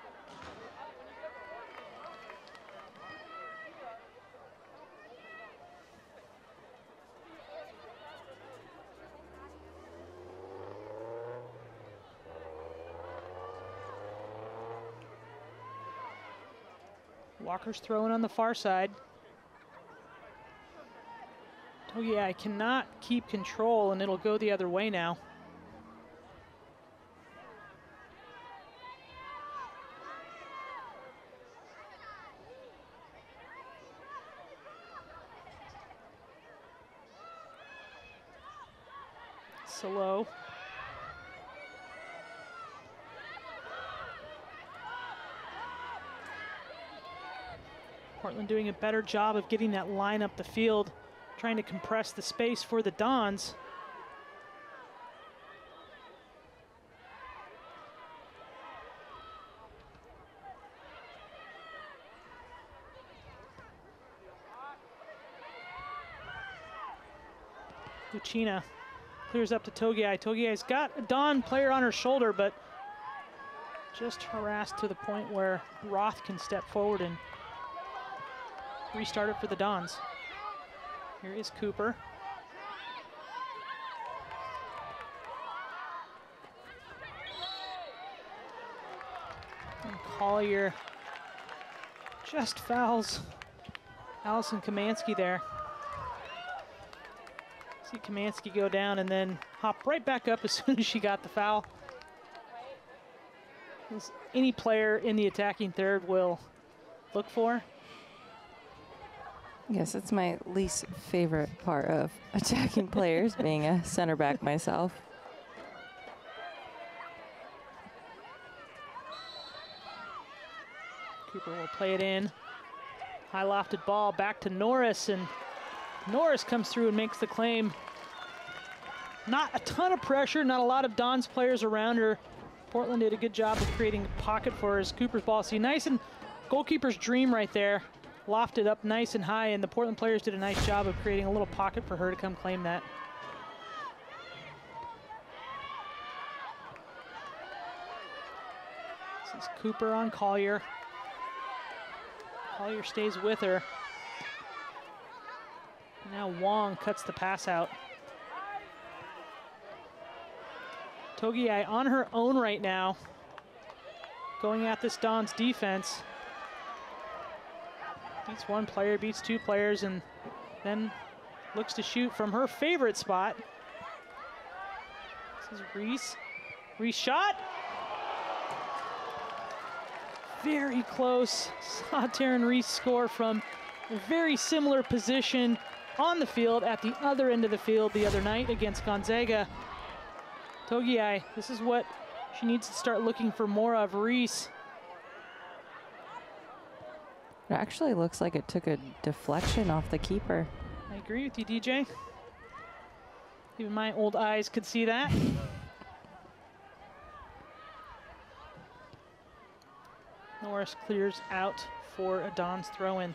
Walker's throwing on the far side. Togiai cannot keep control, and it'll go the other way now. Slow. Portland doing a better job of getting that line up the field, trying to compress the space for the Dons. Lucina clears up to Togiai. Togiai's got a Don player on her shoulder, but just harassed to the point where Roth can step forward and restart it for the Dons. Here is Cooper. And Collier just fouls Allison Kamansky there. See Kamansky go down and then hop right back up as soon as she got the foul. As any player in the attacking third will look for. Yes, it's my least favorite part of attacking players, being a center back myself. Cooper will play it in. High lofted ball back to Norris, and Norris comes through and makes the claim. Not a ton of pressure, not a lot of Don's players around her. Portland did a good job of creating a pocket for her as Cooper's ball. See, nice and goalkeeper's dream right there. Lofted up nice and high, and the Portland players did a nice job of creating a little pocket for her to come claim that. This is Cooper on Collier. Collier stays with her. Now Wong cuts the pass out. Togiai on her own right now, going at this Don's defense. Beats one player, beats two players, and then looks to shoot from her favorite spot. This is Reese. Reese shot. Very close. Saw Taryn Reese score from a very similar position on the field at the other end of the field the other night against Gonzaga. Togiai, this is what she needs to start looking for more of. Reese. It actually looks like it took a deflection off the keeper. I agree with you, D J. Even my old eyes could see that. Norris clears out for a Don's throw-in.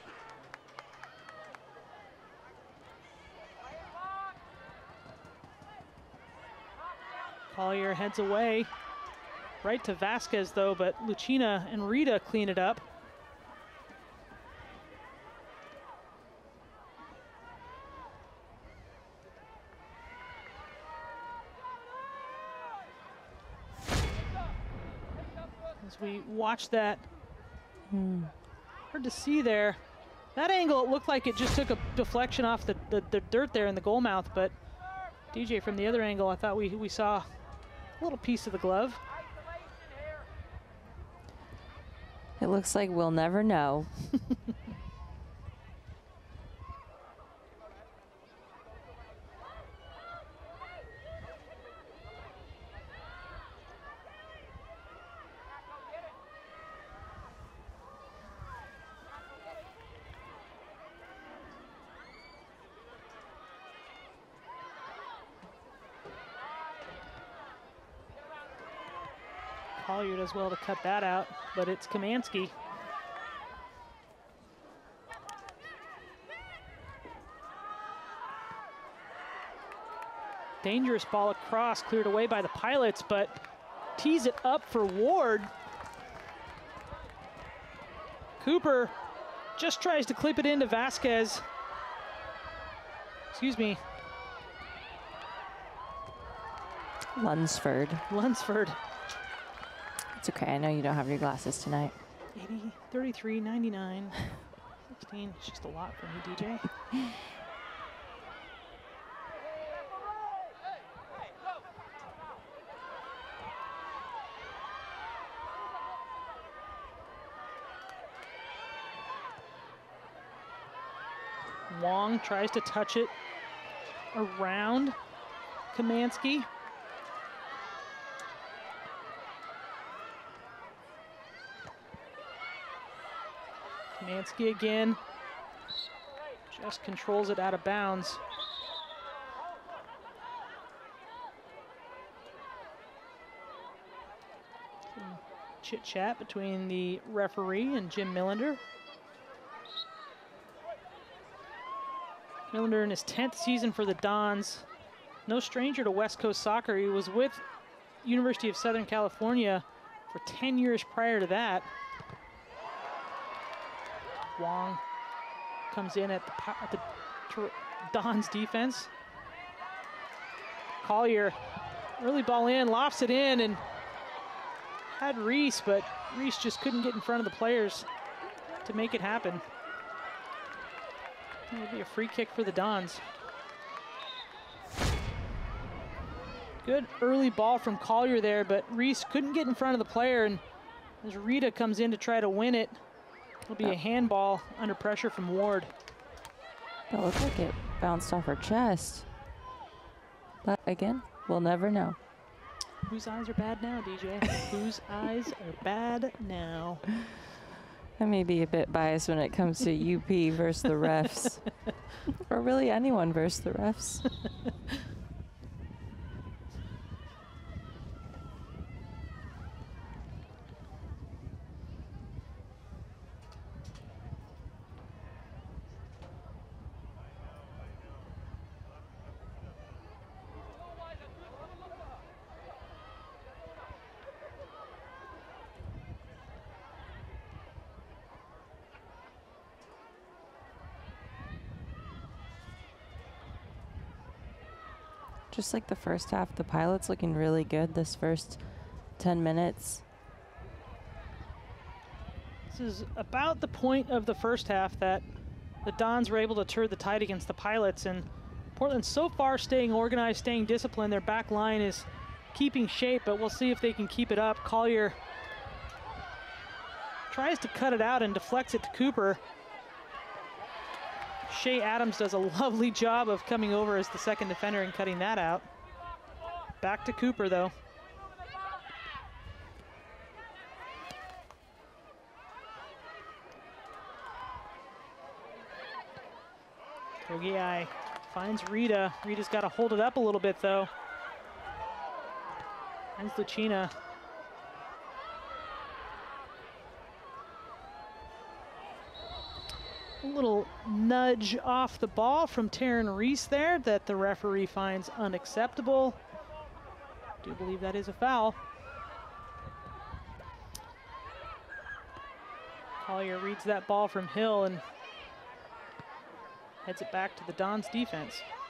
Collier heads away. Right to Vasquez, though, but Lucina and Rita clean it up. As we watch that, hmm. hard to see there. That angle, it looked like it just took a deflection off the, the, the dirt there in the goal mouth, but D J, from the other angle, I thought we, we saw a little piece of the glove. It looks like we'll never know. Collier does well to cut that out, but it's Kamansky. Dangerous ball across, cleared away by the Pilots, but tees it up for Ward. Cooper just tries to clip it into Vasquez. Excuse me. Lunsford. Lunsford. It's okay, I know you don't have your glasses tonight. eighty, thirty-three, ninety-nine, sixteen. It's just a lot for me, D J. Wong tries to touch it around Kamansky. Kamansky again, just controls it out of bounds. Some chit chat between the referee and Jim Millender. Millender in his tenth season for the Dons. No stranger to West Coast soccer. He was with University of Southern California for ten years prior to that. Wong comes in at the, at the Dons defense. Collier, early ball in, lofts it in, and had Reese, but Reese just couldn't get in front of the players to make it happen. It'll be a free kick for the Dons. Good early ball from Collier there, but Reese couldn't get in front of the player, and as Rita comes in to try to win it, it'll be a handball under pressure from Ward. That looked like it bounced off her chest. But again, we'll never know. Whose eyes are bad now, D J? Whose eyes are bad now? I may be a bit biased when it comes to U P versus the refs. Or really anyone versus the refs. Just like the first half, the Pilots looking really good this first ten minutes. This is about the point of the first half that the Dons were able to turn the tide against the Pilots, and Portland so far staying organized, staying disciplined. Their back line is keeping shape, but we'll see if they can keep it up. Collier tries to cut it out and deflects it to Cooper. Shea Adams does a lovely job of coming over as the second defender and cutting that out. Back to Cooper, though. Togiai finds Rita. Rita's got to hold it up a little bit, though. Finds Lucina. A little nudge off the ball from Taryn Reese there that the referee finds unacceptable. I do believe that is a foul. Collier reads that ball from Hill and heads it back to the Dons defense.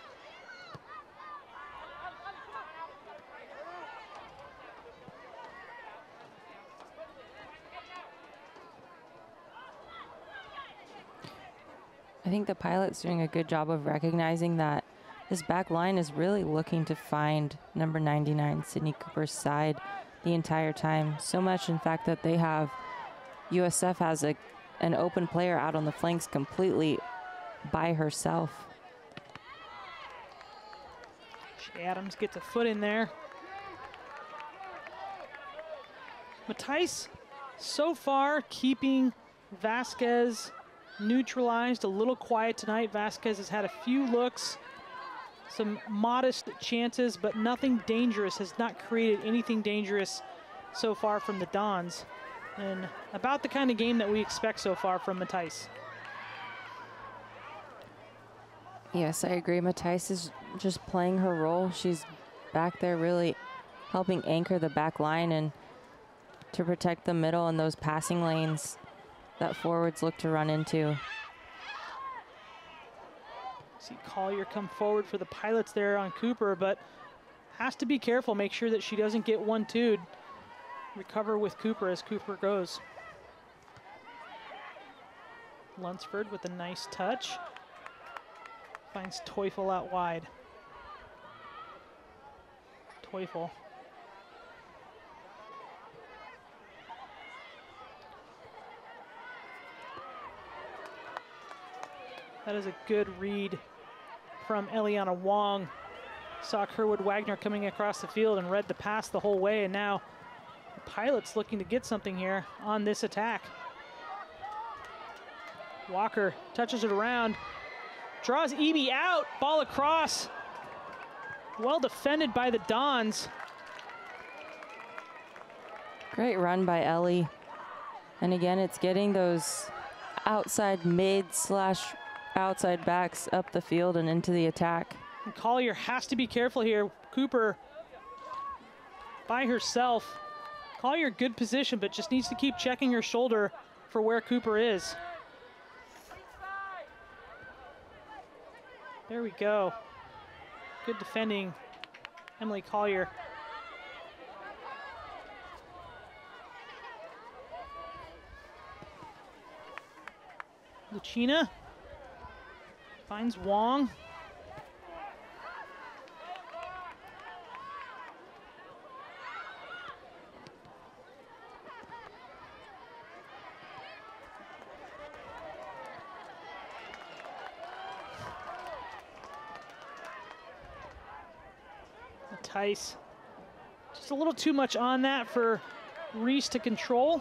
I think the Pilots doing a good job of recognizing that this back line is really looking to find number ninety-nine, Sydney Cooper's side the entire time. So much, in fact, that they have, U S F has a, an open player out on the flanks completely by herself. Adams gets a foot in there. Matthijs so far keeping Vasquez neutralized, a little quiet tonight. Vasquez has had a few looks, some modest chances, but nothing dangerous, has not created anything dangerous so far from the Dons. And about the kind of game that we expect so far from Matthijs. Yes, I agree. Matthijs is just playing her role. She's back there really helping anchor the back line and to protect the middle and those passing lanes. that forwards look to run into. See Collier come forward for the Pilots there on Cooper, but has to be careful, make sure that she doesn't get one-two'd. Recover with Cooper as Cooper goes. Lunsford with a nice touch. Finds Teufel out wide. Teufel. That is a good read from Eliana Wong. Saw Kerwood Wagner coming across the field and read the pass the whole way, and now the Pilots looking to get something here on this attack. Walker touches it around, draws Eby out, ball across. Well defended by the Dons. Great run by Ellie. And again, it's getting those outside mid slash outside backs up the field and into the attack. And Collier has to be careful here. Cooper by herself. Collier good position, but just needs to keep checking her shoulder for where Cooper is. There we go. Good defending, Emily Collier. Lucina finds Wong. Tice. Just a little too much on that for Reese to control.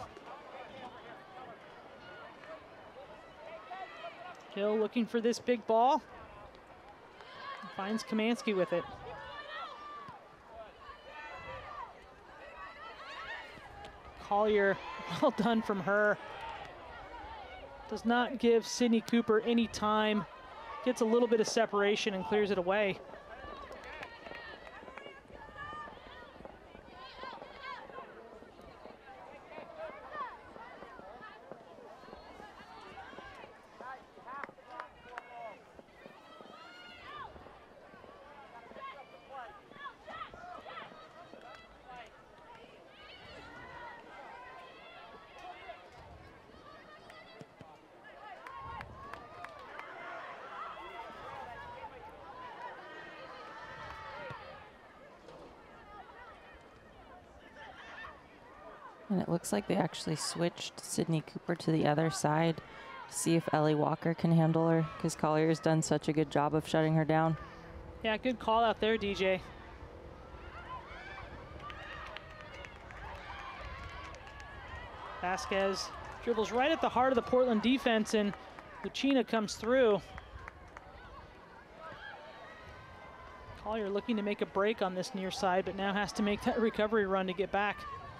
Hill looking for this big ball. Finds Kamansky with it. Collier, well done from her. Does not give Sydney Cooper any time. Gets a little bit of separation and clears it away. And it looks like they actually switched Sydney Cooper to the other side to see if Ellie Walker can handle her, because Collier's done such a good job of shutting her down. Yeah, good call out there, D J. Vasquez dribbles right at the heart of the Portland defense, and Lucina comes through. Collier looking to make a break on this near side, but now has to make that recovery run to get back.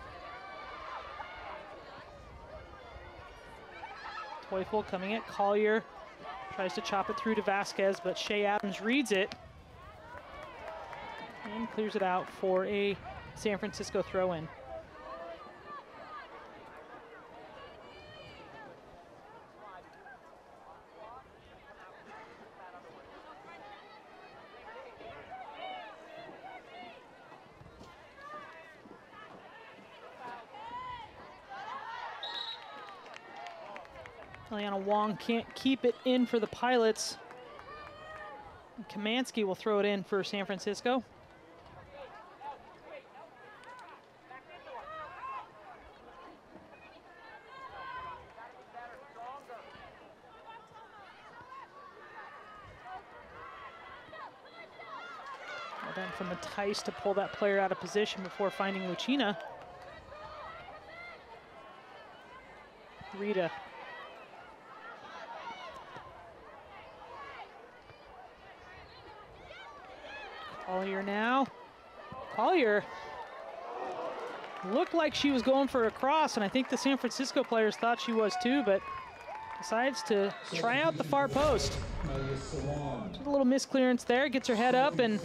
Teufel coming at Collier, tries to chop it through to Vasquez, but Shea Adams reads it and clears it out for a San Francisco throw-in. Eliana Wong can't keep it in for the Pilots. And Kamansky will throw it in for San Francisco. Well done from the Tice to pull that player out of position before finding Lucina. Rita. Collier now. Collier looked like she was going for a cross, and I think the San Francisco players thought she was too, but decides to try out the far post. Just a little misclearance there, gets her head up, and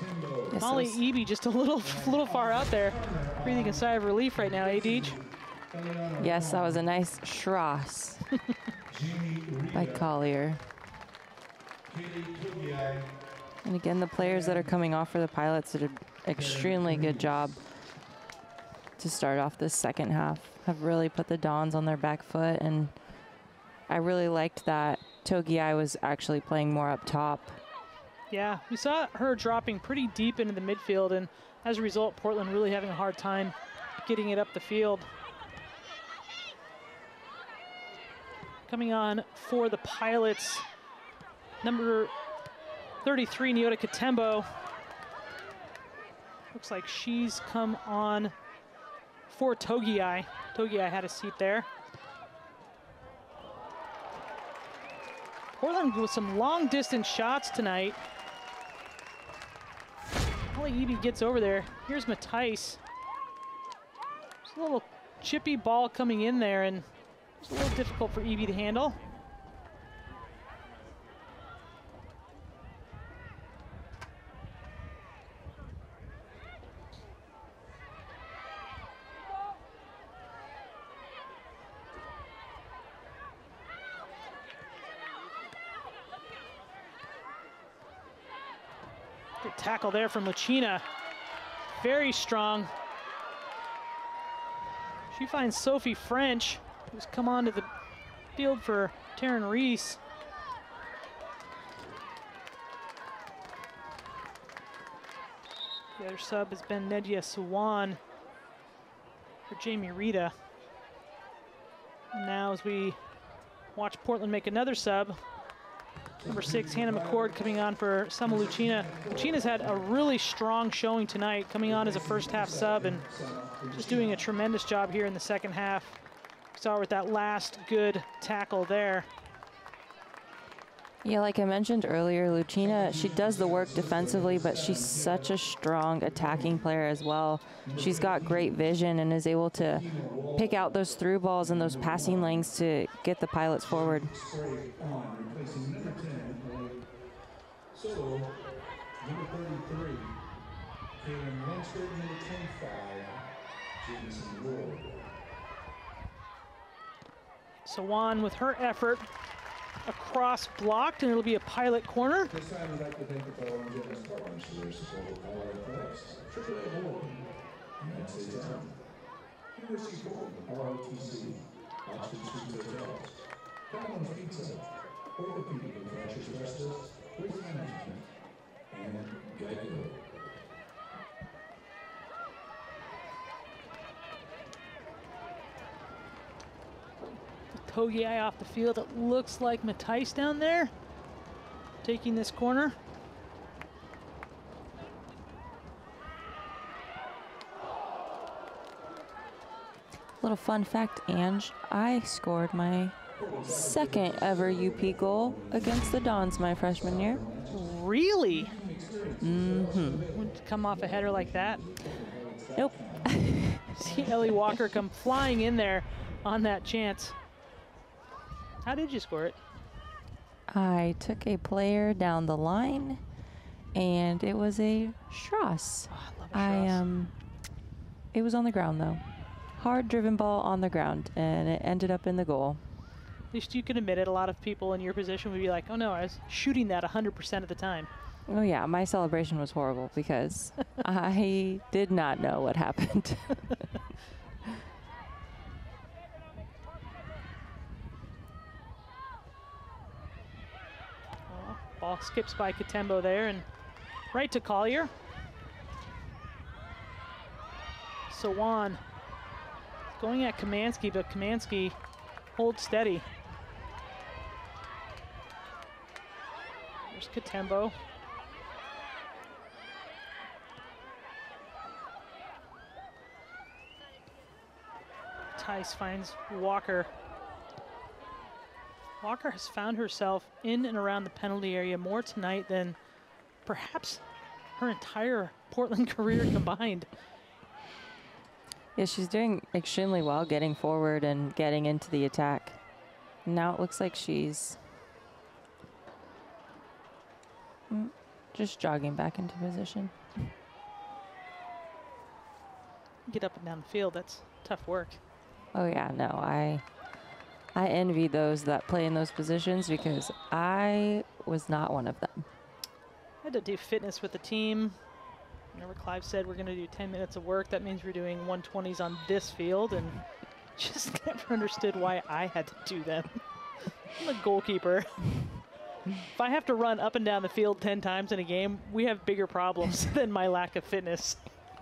Molly Eby just a little, little far out there. Breathing a sigh of relief right now, eh, Deej? Yes, that was a nice Schross by Collier. And again, the players that are coming off for the Pilots did an extremely good job to start off this second half. Have really put the Dons on their back foot, and I really liked that Togiai was actually playing more up top. Yeah, we saw her dropping pretty deep into the midfield, and as a result, Portland really having a hard time getting it up the field. Coming on for the Pilots, number thirty-three, Nyota Katembo. Looks like she's come on for Togiai. Togiai had a seat there. Portland with some long distance shots tonight. Holly Eby gets over there. Here's Matthijs. There's a little chippy ball coming in there, and it's a little difficult for Eby to handle. Good tackle there from Lucina. Very strong. She finds Sophie French, who's come onto the field for Taryn Reese. The other sub has been Nedia Sawan for Jamie Rita. And now as we watch Portland make another sub, number six, Hannah McCord, coming on for Selma Lucina. Lucina's had a really strong showing tonight, coming on as a first half sub and just doing a tremendous job here in the second half. We saw her with that last good tackle there. Yeah, like I mentioned earlier, Lucina, she does the work defensively, but she's such a strong attacking player as well. She's got great vision and is able to pick out those through balls and those passing lanes to get the Pilots forward. So, number thirty-three, Kaylin Lunsford, number twenty-five, Jameson Ward. Sawan with her effort across blocked, and it'll be a Pilot corner. This time we'd like to thank the following generous partners for their support of Colorado Athletics, triple A Board, United States Army, University of Portland, R O T C, Oxford Suites Hotels, Domino's Pizza, Orthopedic and Fracture Specialists, Waste Management, and Geico. Togiai off the field. It looks like Matthijs down there taking this corner. Little fun fact, Ange, I scored my second ever U P goal against the Dons my freshman year. Really? Mm-hmm. Wouldn't come off a header like that. Nope. See Ellie Walker come flying in there on that chance. How did you score it? I took a player down the line, and it was a Schross. Oh, I love a I Schross. um, it was on the ground though. Hard driven ball on the ground, and it ended up in the goal. At least you can admit it. A lot of people in your position would be like, oh no, I was shooting that one hundred percent of the time. Oh yeah, my celebration was horrible because I did not know what happened. Oh, ball skips by Katembo there and right to Collier. Sawan going at Kamansky, but Kamansky holds steady. There's Katembo. Tice finds Walker. Walker has found herself in and around the penalty area more tonight than perhaps her entire Portland career combined. Yeah, she's doing extremely well getting forward and getting into the attack. Now it looks like she's mm, just jogging back into position. Get up and down the field, that's tough work. Oh yeah, no, I I envy those that play in those positions because I was not one of them. I had to do fitness with the team. Whenever Clive said we're going to do ten minutes of work, that means we're doing one twenties on this field, and just never understood why I had to do them. I'm a goalkeeper. If I have to run up and down the field ten times in a game, we have bigger problems than my lack of fitness.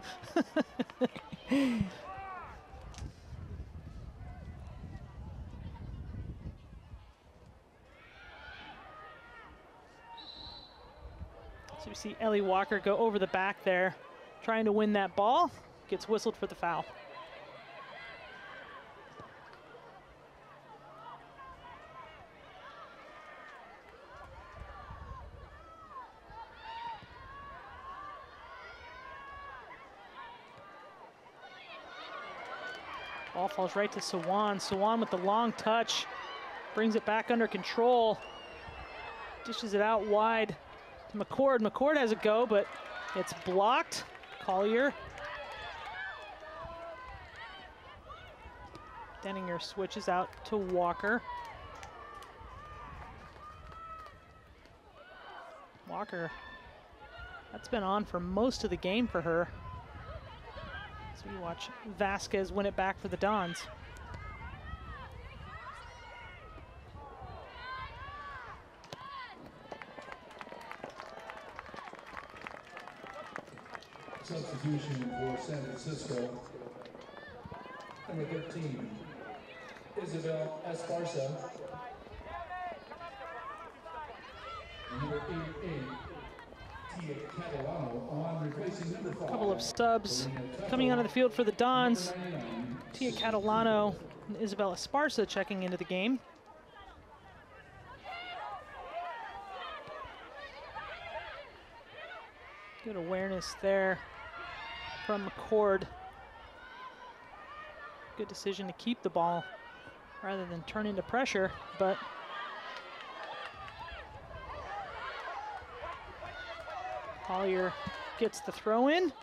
So we see Ellie Walker go over the back there, trying to win that ball. Gets whistled for the foul. Ball falls right to Sawan. Sawan with the long touch, brings it back under control, dishes it out wide to McCord. McCord has a go, but it's blocked. Collier. Denninger switches out to Walker. Walker, that's been on for most of the game for her. So we watch Vasquez win it back for the Dons. Substitution for San Francisco. Number thirteen, Isabel Esparza. And number eighty-eight, Tia Catalano on replacing number five. Couple of stubs coming onto the field for the Dons. Tia Catalano and Isabel Esparza checking into the game. Good awareness there from McCord. Good decision to keep the ball rather than turn into pressure, but Collier gets the throw in.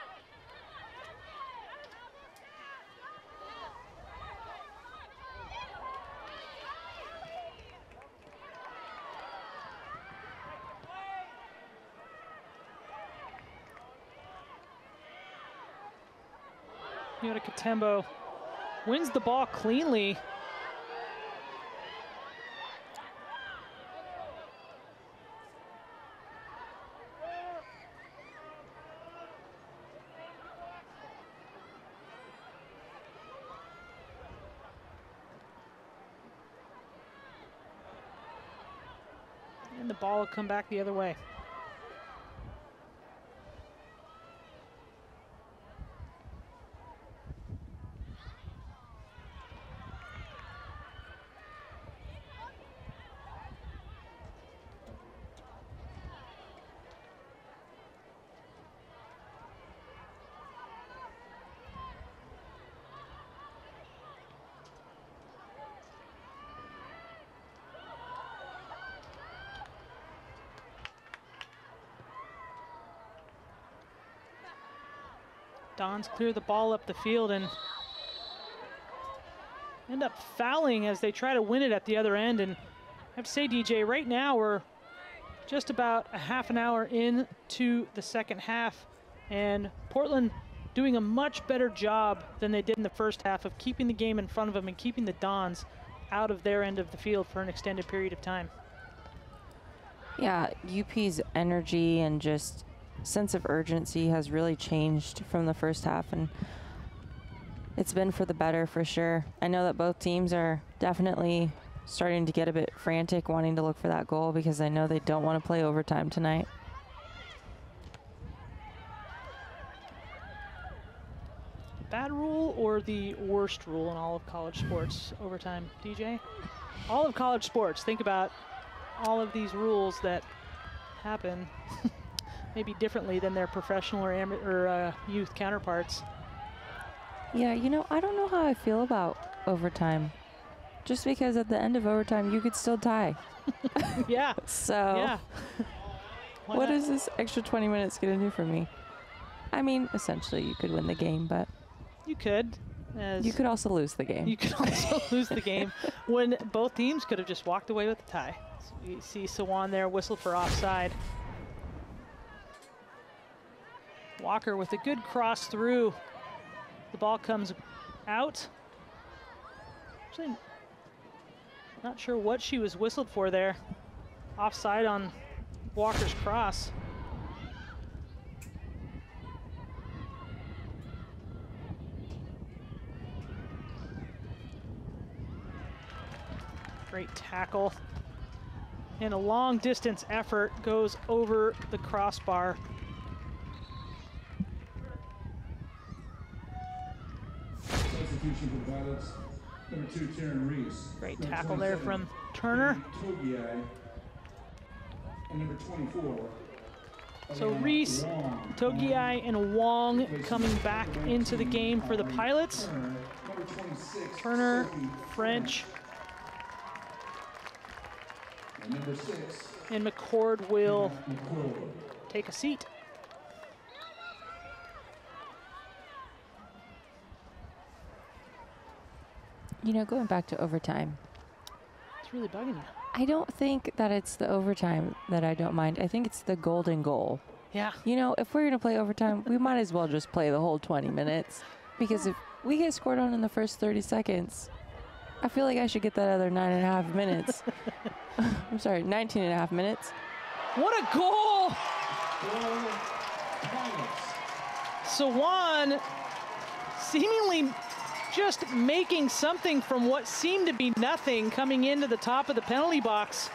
Yota Katembo wins the ball cleanly. And the ball will come back the other way. Dons clear the ball up the field and end up fouling as they try to win it at the other end. And I have to say, D J, right now we're just about a half an hour into the second half, and Portland doing a much better job than they did in the first half of keeping the game in front of them and keeping the Dons out of their end of the field for an extended period of time. Yeah, U P's energy and just sense of urgency has really changed from the first half, and it's been for the better for sure. I know that both teams are definitely starting to get a bit frantic, wanting to look for that goal because I know they don't want to play overtime tonight. Bad rule or the worst rule in all of college sports, overtime, D J? All of college sports. Think about all of these rules that happen maybe differently than their professional or, am or uh, youth counterparts. Yeah, you know, I don't know how I feel about overtime. Just because at the end of overtime, you could still tie. Yeah. So, yeah. what is this extra twenty minutes going to do for me? I mean, essentially, you could win the game, but... You could. As you could also lose the game. You could also lose the game when both teams could have just walked away with the tie. So you see Sawan there whistled for offside. Walker with a good cross through. The ball comes out. Actually, not sure what she was whistled for there. Offside on Walker's cross. Great tackle. And a long distance effort goes over the crossbar. Substitution for Pilots, number two, Taryn Reese. Great tackle there from Turner. Togiai, and number twenty-four. So Reese, Togiai, and Wong coming back into the game for the Pilots. Turner, French, and number six, and McCord will McCord. take a seat. You know, going back to overtime, It's really bugging you. I don't think that it's the overtime that I don't mind. I think it's the golden goal. Yeah. You know, if we're going to play overtime, we might as well just play the whole twenty minutes. Because if we get scored on in the first thirty seconds, I feel like I should get that other nine and a half minutes. I'm sorry, nineteen and a half minutes. What a goal! Sawan seemingly just making something from what seemed to be nothing coming into the top of the penalty box.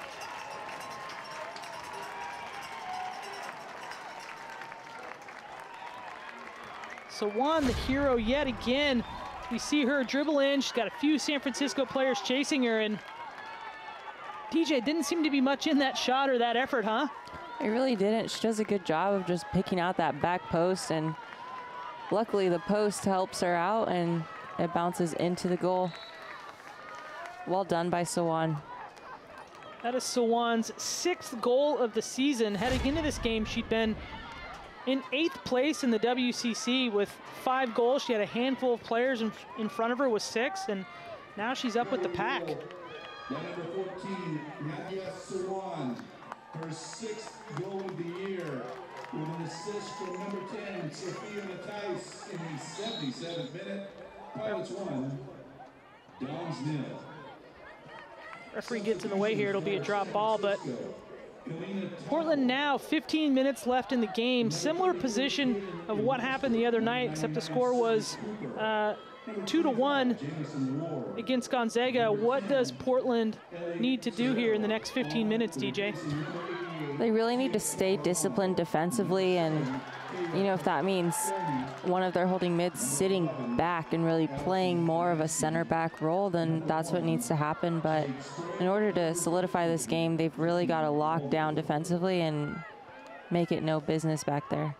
Sawan, the hero yet again. We see her dribble in. She's got a few San Francisco players chasing her, and D J, didn't seem to be much in that shot or that effort, huh? It really didn't. She does a good job of just picking out that back post, and luckily the post helps her out and it bounces into the goal. Well done by Sawan. That is Sawan's sixth goal of the season. Heading into this game, she'd been in eighth place in the W C C with five goals. She had a handful of players in, in front of her with six, and now she's up with the pack. Number fourteen, Nadia Sawan, her sixth goal of the year, with an assist from number ten, Sophia Matthijs, in the seventy-seventh minute. Pilots one, Dons nil. Referee gets in the way here. It'll be a drop ball, but Portland now fifteen minutes left in the game. Similar position of what happened the other night, except the score was uh, two to one against Gonzaga. What does Portland need to do here in the next fifteen minutes, D J? They really need to stay disciplined defensively, and you know, if that means one of their holding mids sitting back and really playing more of a center back role, then that's what needs to happen. But in order to solidify this game, they've really got to lock down defensively and make it no business back there.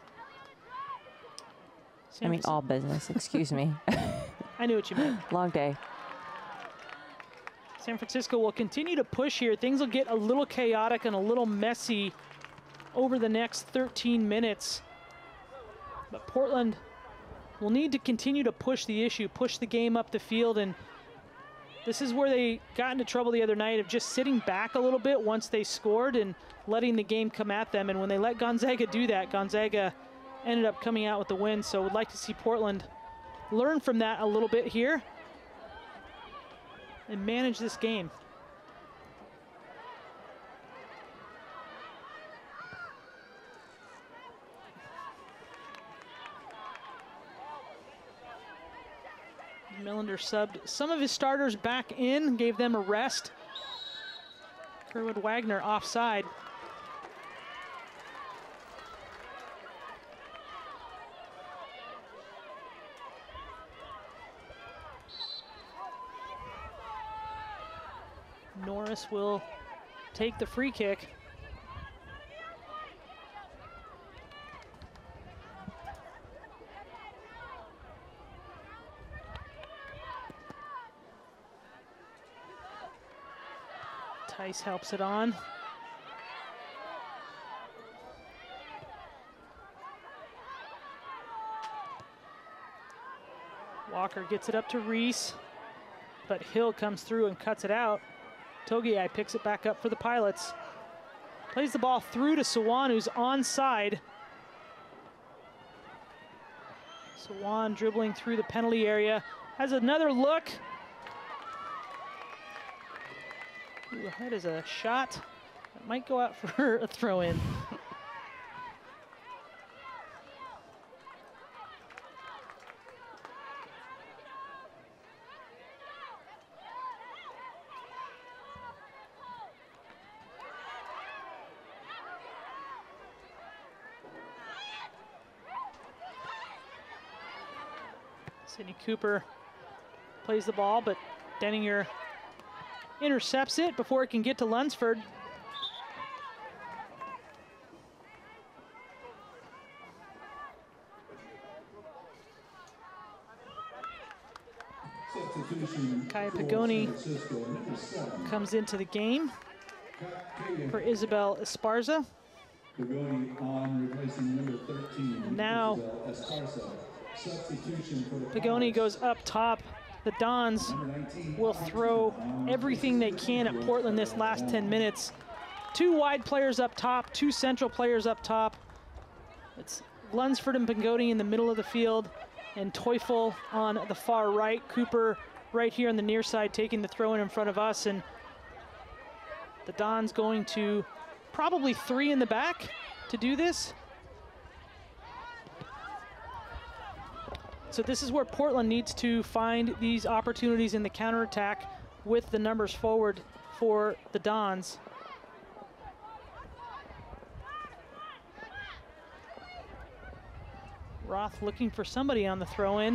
I mean, all business, excuse me. I knew what you meant. Long day. San Francisco will continue to push here. Things will get a little chaotic and a little messy over the next thirteen minutes. But Portland will need to continue to push the issue, push the game up the field, and this is where they got into trouble the other night of just sitting back a little bit once they scored and letting the game come at them. And when they let Gonzaga do that, Gonzaga ended up coming out with the win. So we'd like to see Portland learn from that a little bit here and manage this game. Millender subbed some of his starters back in, gave them a rest. Kerwood Wagner offside. Norris will take the free kick. Tice helps it on. Walker Walker gets it up to Reese, but Hill comes through and cuts it out. Togiai picks it back up for the Pilots. Plays the ball through to Sawan, who's onside. Sawan dribbling through the penalty area. Has another look. Ooh, that is a shot that might go out for a throw-in. Sydney Cooper plays the ball, but Denninger intercepts it before it can get to Lunsford. Kaya Pagoni comes into the game for Isabel Esparza. And now Pagoni goes up top. The Dons will throw everything they can at Portland this last ten minutes. Two wide players up top, two central players up top. It's Lunsford and Pagoni in the middle of the field, and Teufel on the far right. Cooper right here on the near side taking the throw in in front of us, and the Dons going to probably three in the back to do this. So this is where Portland needs to find these opportunities in the counterattack with the numbers forward for the Dons. Roth looking for somebody on the throw-in.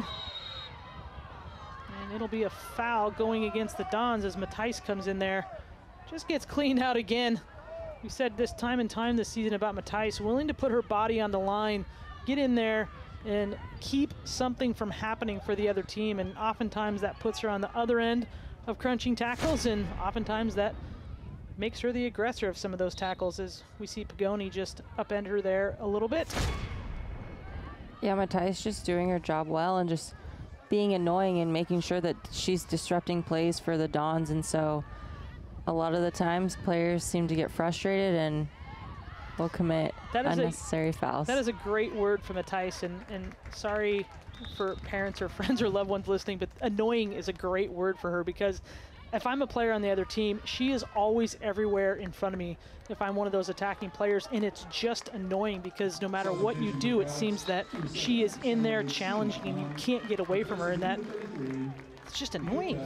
And it'll be a foul going against the Dons as Matthijs comes in there. Just gets cleaned out again. We said this time and time this season about Matthijs, willing to put her body on the line, get in there, and keep something from happening for the other team. And oftentimes that puts her on the other end of crunching tackles, and oftentimes that makes her the aggressor of some of those tackles, as we see Pagoni just upend her there a little bit. Yeah, Matthijs just doing her job well and just being annoying and making sure that she's disrupting plays for the Dons. And so a lot of the times players seem to get frustrated and will commit that is unnecessary a, fouls. That is a great word from Matthijs, and, and sorry for parents or friends or loved ones listening, but annoying is a great word for her, because if I'm a player on the other team, she is always everywhere in front of me if I'm one of those attacking players, and it's just annoying because no matter what you do, it seems that she is in there challenging and you can't get away from her, and that it's just annoying.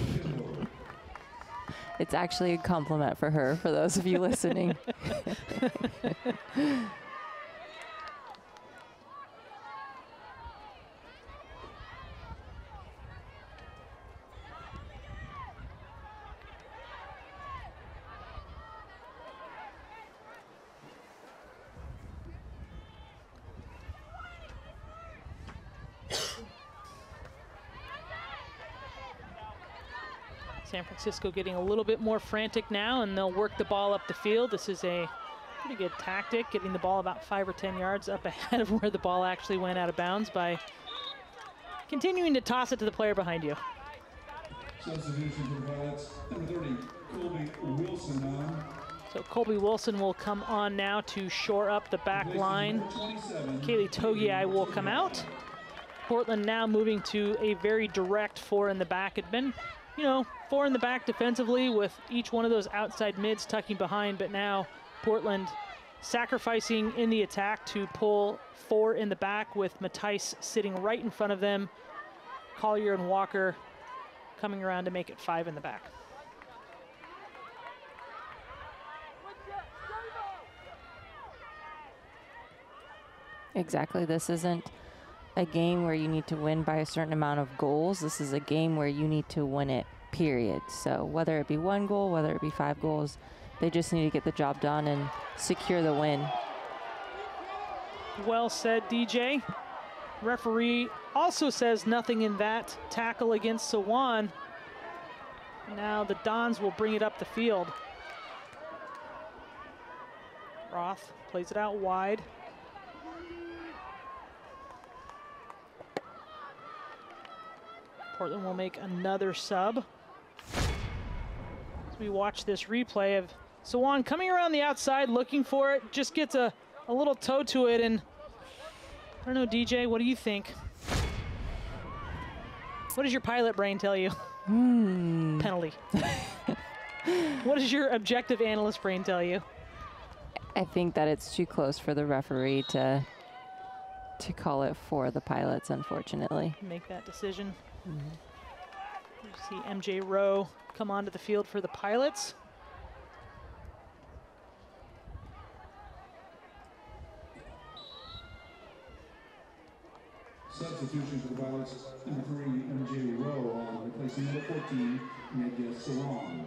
It's actually a compliment for her, for those of you listening. San Francisco getting a little bit more frantic now, and they'll work the ball up the field. This is a pretty good tactic, getting the ball about five or ten yards up ahead of where the ball actually went out of bounds by continuing to toss it to the player behind you. Substitution for the Pilots, number thirty, Colby Wilson on. So Colby Wilson will come on now to shore up the back line. Kaylee Togiai will come out. Portland now moving to a very direct four in the back. It had been, you know, four in the back defensively with each one of those outside mids tucking behind, but now Portland sacrificing in the attack to pull four in the back with Matthijs sitting right in front of them. Collier and Walker coming around to make it five in the back. Exactly. This isn't a game where you need to win by a certain amount of goals. This is a game where you need to win it, period. So whether it be one goal, whether it be five goals, they just need to get the job done and secure the win. Well said, D J. Referee also says nothing in that tackle against Sawan. Now the Dons will bring it up the field. Roth plays it out wide. Portland will make another sub. As we watch this replay of Sawan coming around the outside looking for it, just gets a, a little toe to it, and I don't know, D J, what do you think? What does your pilot brain tell you? Hmm. Penalty. What does your objective analyst brain tell you? I think that it's too close for the referee to to call it for the Pilots, unfortunately. Make that decision. Mm-hmm. You see M J Rowe come onto the field for the Pilots. Substitution for the Pilots, number three, M J Rowe, on replacing number fourteen, Nadia Sawan.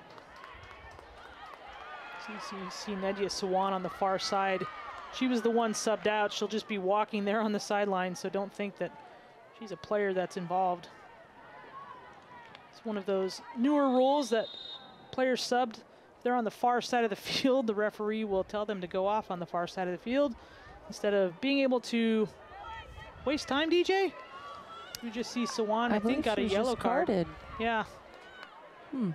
So you see, see Nadia Sawan on the far side. She was the one subbed out. She'll just be walking there on the sideline, so don't think that she's a player that's involved. It's one of those newer rules that players subbed. If they're on the far side of the field, the referee will tell them to go off on the far side of the field instead of being able to waste time, D J. You just see Sawan, I, I think, got a yellow card. Carded. Yeah. Hmm.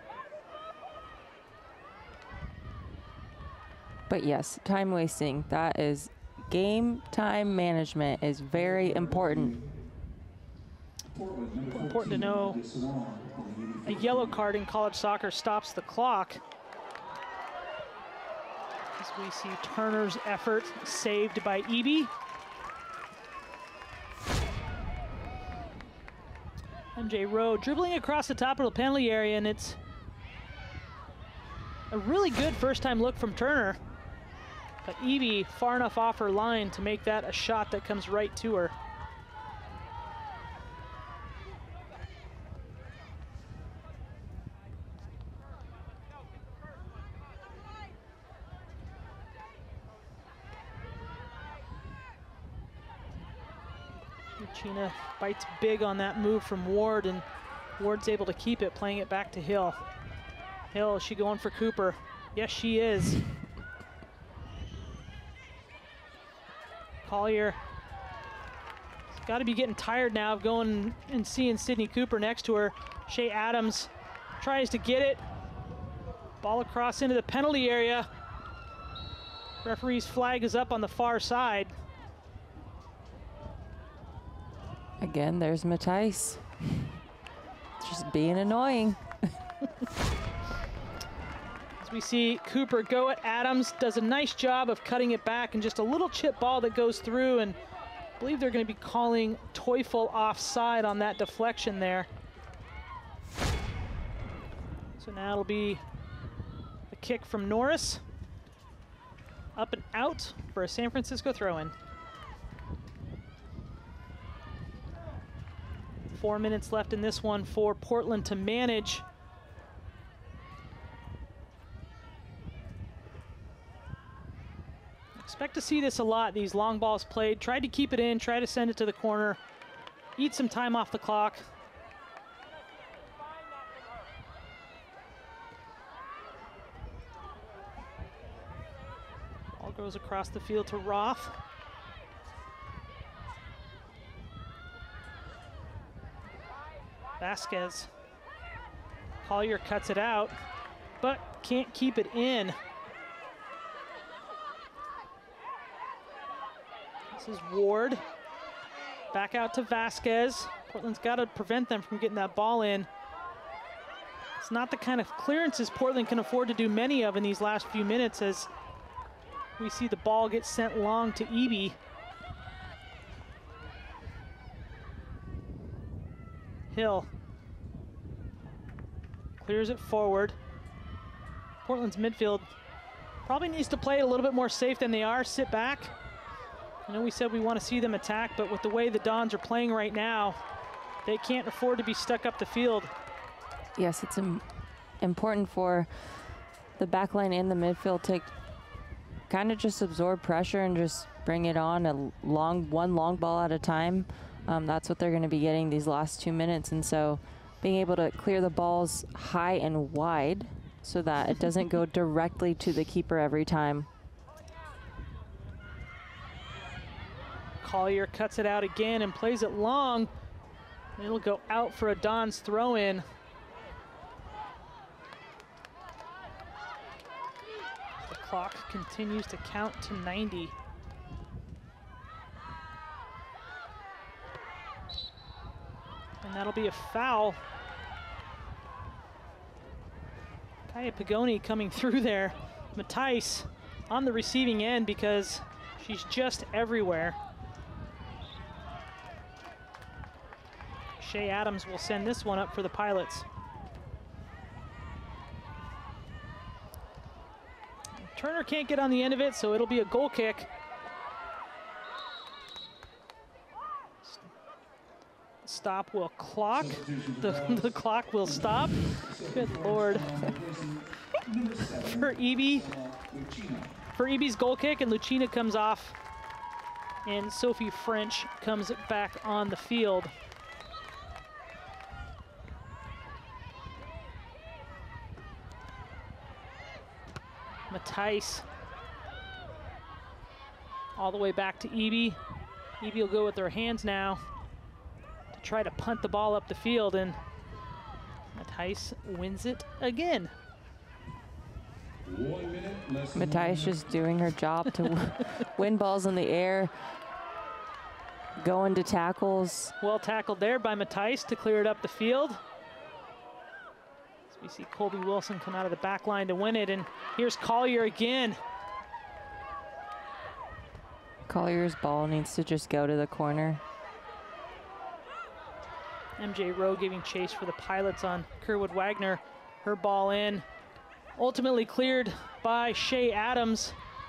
But yes, time wasting. That is game time management is very important. Important to know a yellow card in college soccer stops the clock. As we see Turner's effort saved by Eby. M J Rowe dribbling across the top of the penalty area, and it's a really good first-time look from Turner. But Eby far enough off her line to make that a shot that comes right to her. China bites big on that move from Ward, and Ward's able to keep it, playing it back to Hill. Hill, is she going for Cooper? Yes, she is. Collier has got to be getting tired now of going and seeing Sydney Cooper next to her. Shea Adams tries to get it. Ball across into the penalty area. Referee's flag is up on the far side. Again, there's Matthijs. Just being annoying. As we see Cooper go at Adams, does a nice job of cutting it back, and just a little chip ball that goes through, and I believe they're going to be calling Teufel offside on that deflection there. So now it'll be the kick from Norris. Up and out for a San Francisco throw-in. Four minutes left in this one for Portland to manage. Expect to see this a lot, these long balls played. Tried to keep it in, try to send it to the corner, eat some time off the clock. Ball goes across the field to Roth. Vasquez. Collier cuts it out, but can't keep it in. This is Ward. Back out to Vasquez. Portland's got to prevent them from getting that ball in. It's not the kind of clearances Portland can afford to do many of in these last few minutes, as we see the ball get sent long to Eby. Hill clears it forward. Portland's midfield probably needs to play a little bit more safe than they are, sit back. I know we said we want to see them attack, but with the way the Dons are playing right now, they can't afford to be stuck up the field. Yes, it's im important for the back line and the midfield to kind of just absorb pressure and just bring it on a long, one long ball at a time. Um, that's what they're going to be getting these last two minutes. And so being able to clear the balls high and wide so that it doesn't go directly to the keeper every time. Collier cuts it out again and plays it long. It'll go out for a Dons throw-in. The clock continues to count to ninety. And that'll be a foul. Kaya Pagoni coming through there. Matthijs on the receiving end because she's just everywhere. Shay Adams will send this one up for the Pilots. Turner can't get on the end of it, so it'll be a goal kick. Stop will clock. The, the clock will stop. Good Lord. For Eby. For Eby's goal kick, and Lucina comes off. And Sophie French comes back on the field. Matthijs all the way back to Eby. Eby will go with her hands now to try to punt the ball up the field, and Matthijs wins it again. Matthijs just doing her job to win balls in the air, going to tackles. Well tackled there by Matthijs to clear it up the field. We see Colby Wilson come out of the back line to win it, and here's Collier again. Collier's ball needs to just go to the corner. M J Rowe giving chase for the Pilots on Kerwood Wagner. Her ball in. Ultimately cleared by Shay Adams.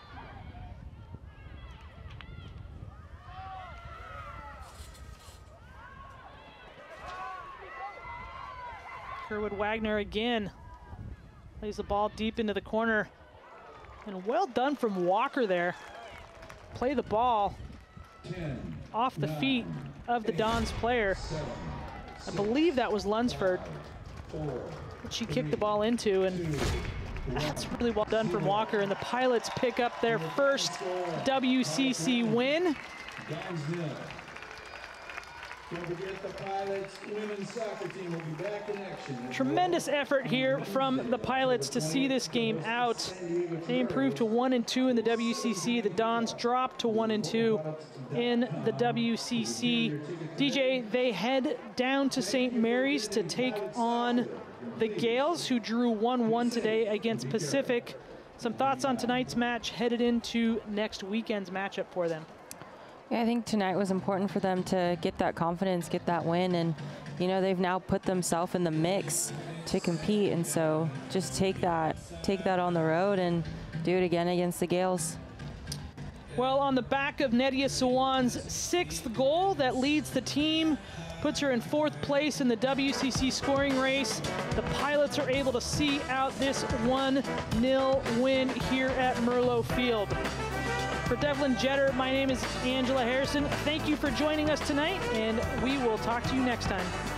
Kerwood Wagner again plays the ball deep into the corner, and well done from Walker there. Play the ball ten, off the nine, feet of the Dons player. Seven, I six, believe that was Lunsford four, that she kicked three, the ball into, and two, that's really well done from Walker, and the Pilots pick up their first W C C win. Don't forget the Pilots women's soccer team will be back in action. Tremendous effort here from the Pilots to see this game out. They improved to one and two in the W C C. The Dons dropped to one and two in the W C C. D J, they head down to Saint Mary's to take on the Gales, who drew one one today against Pacific. Some thoughts on tonight's match headed into next weekend's matchup for them? Yeah, I think tonight was important for them to get that confidence, get that win, and you know they've now put themselves in the mix to compete, and so just take that, take that on the road and do it again against the Gales. Well, on the back of Nedia Sawan's sixth goal that leads the team, puts her in fourth place in the W C C scoring race, the Pilots are able to see out this one nil win here at Merlot Field. For Devlin Jetter, my name is Angela Harrison. Thank you for joining us tonight, and we will talk to you next time.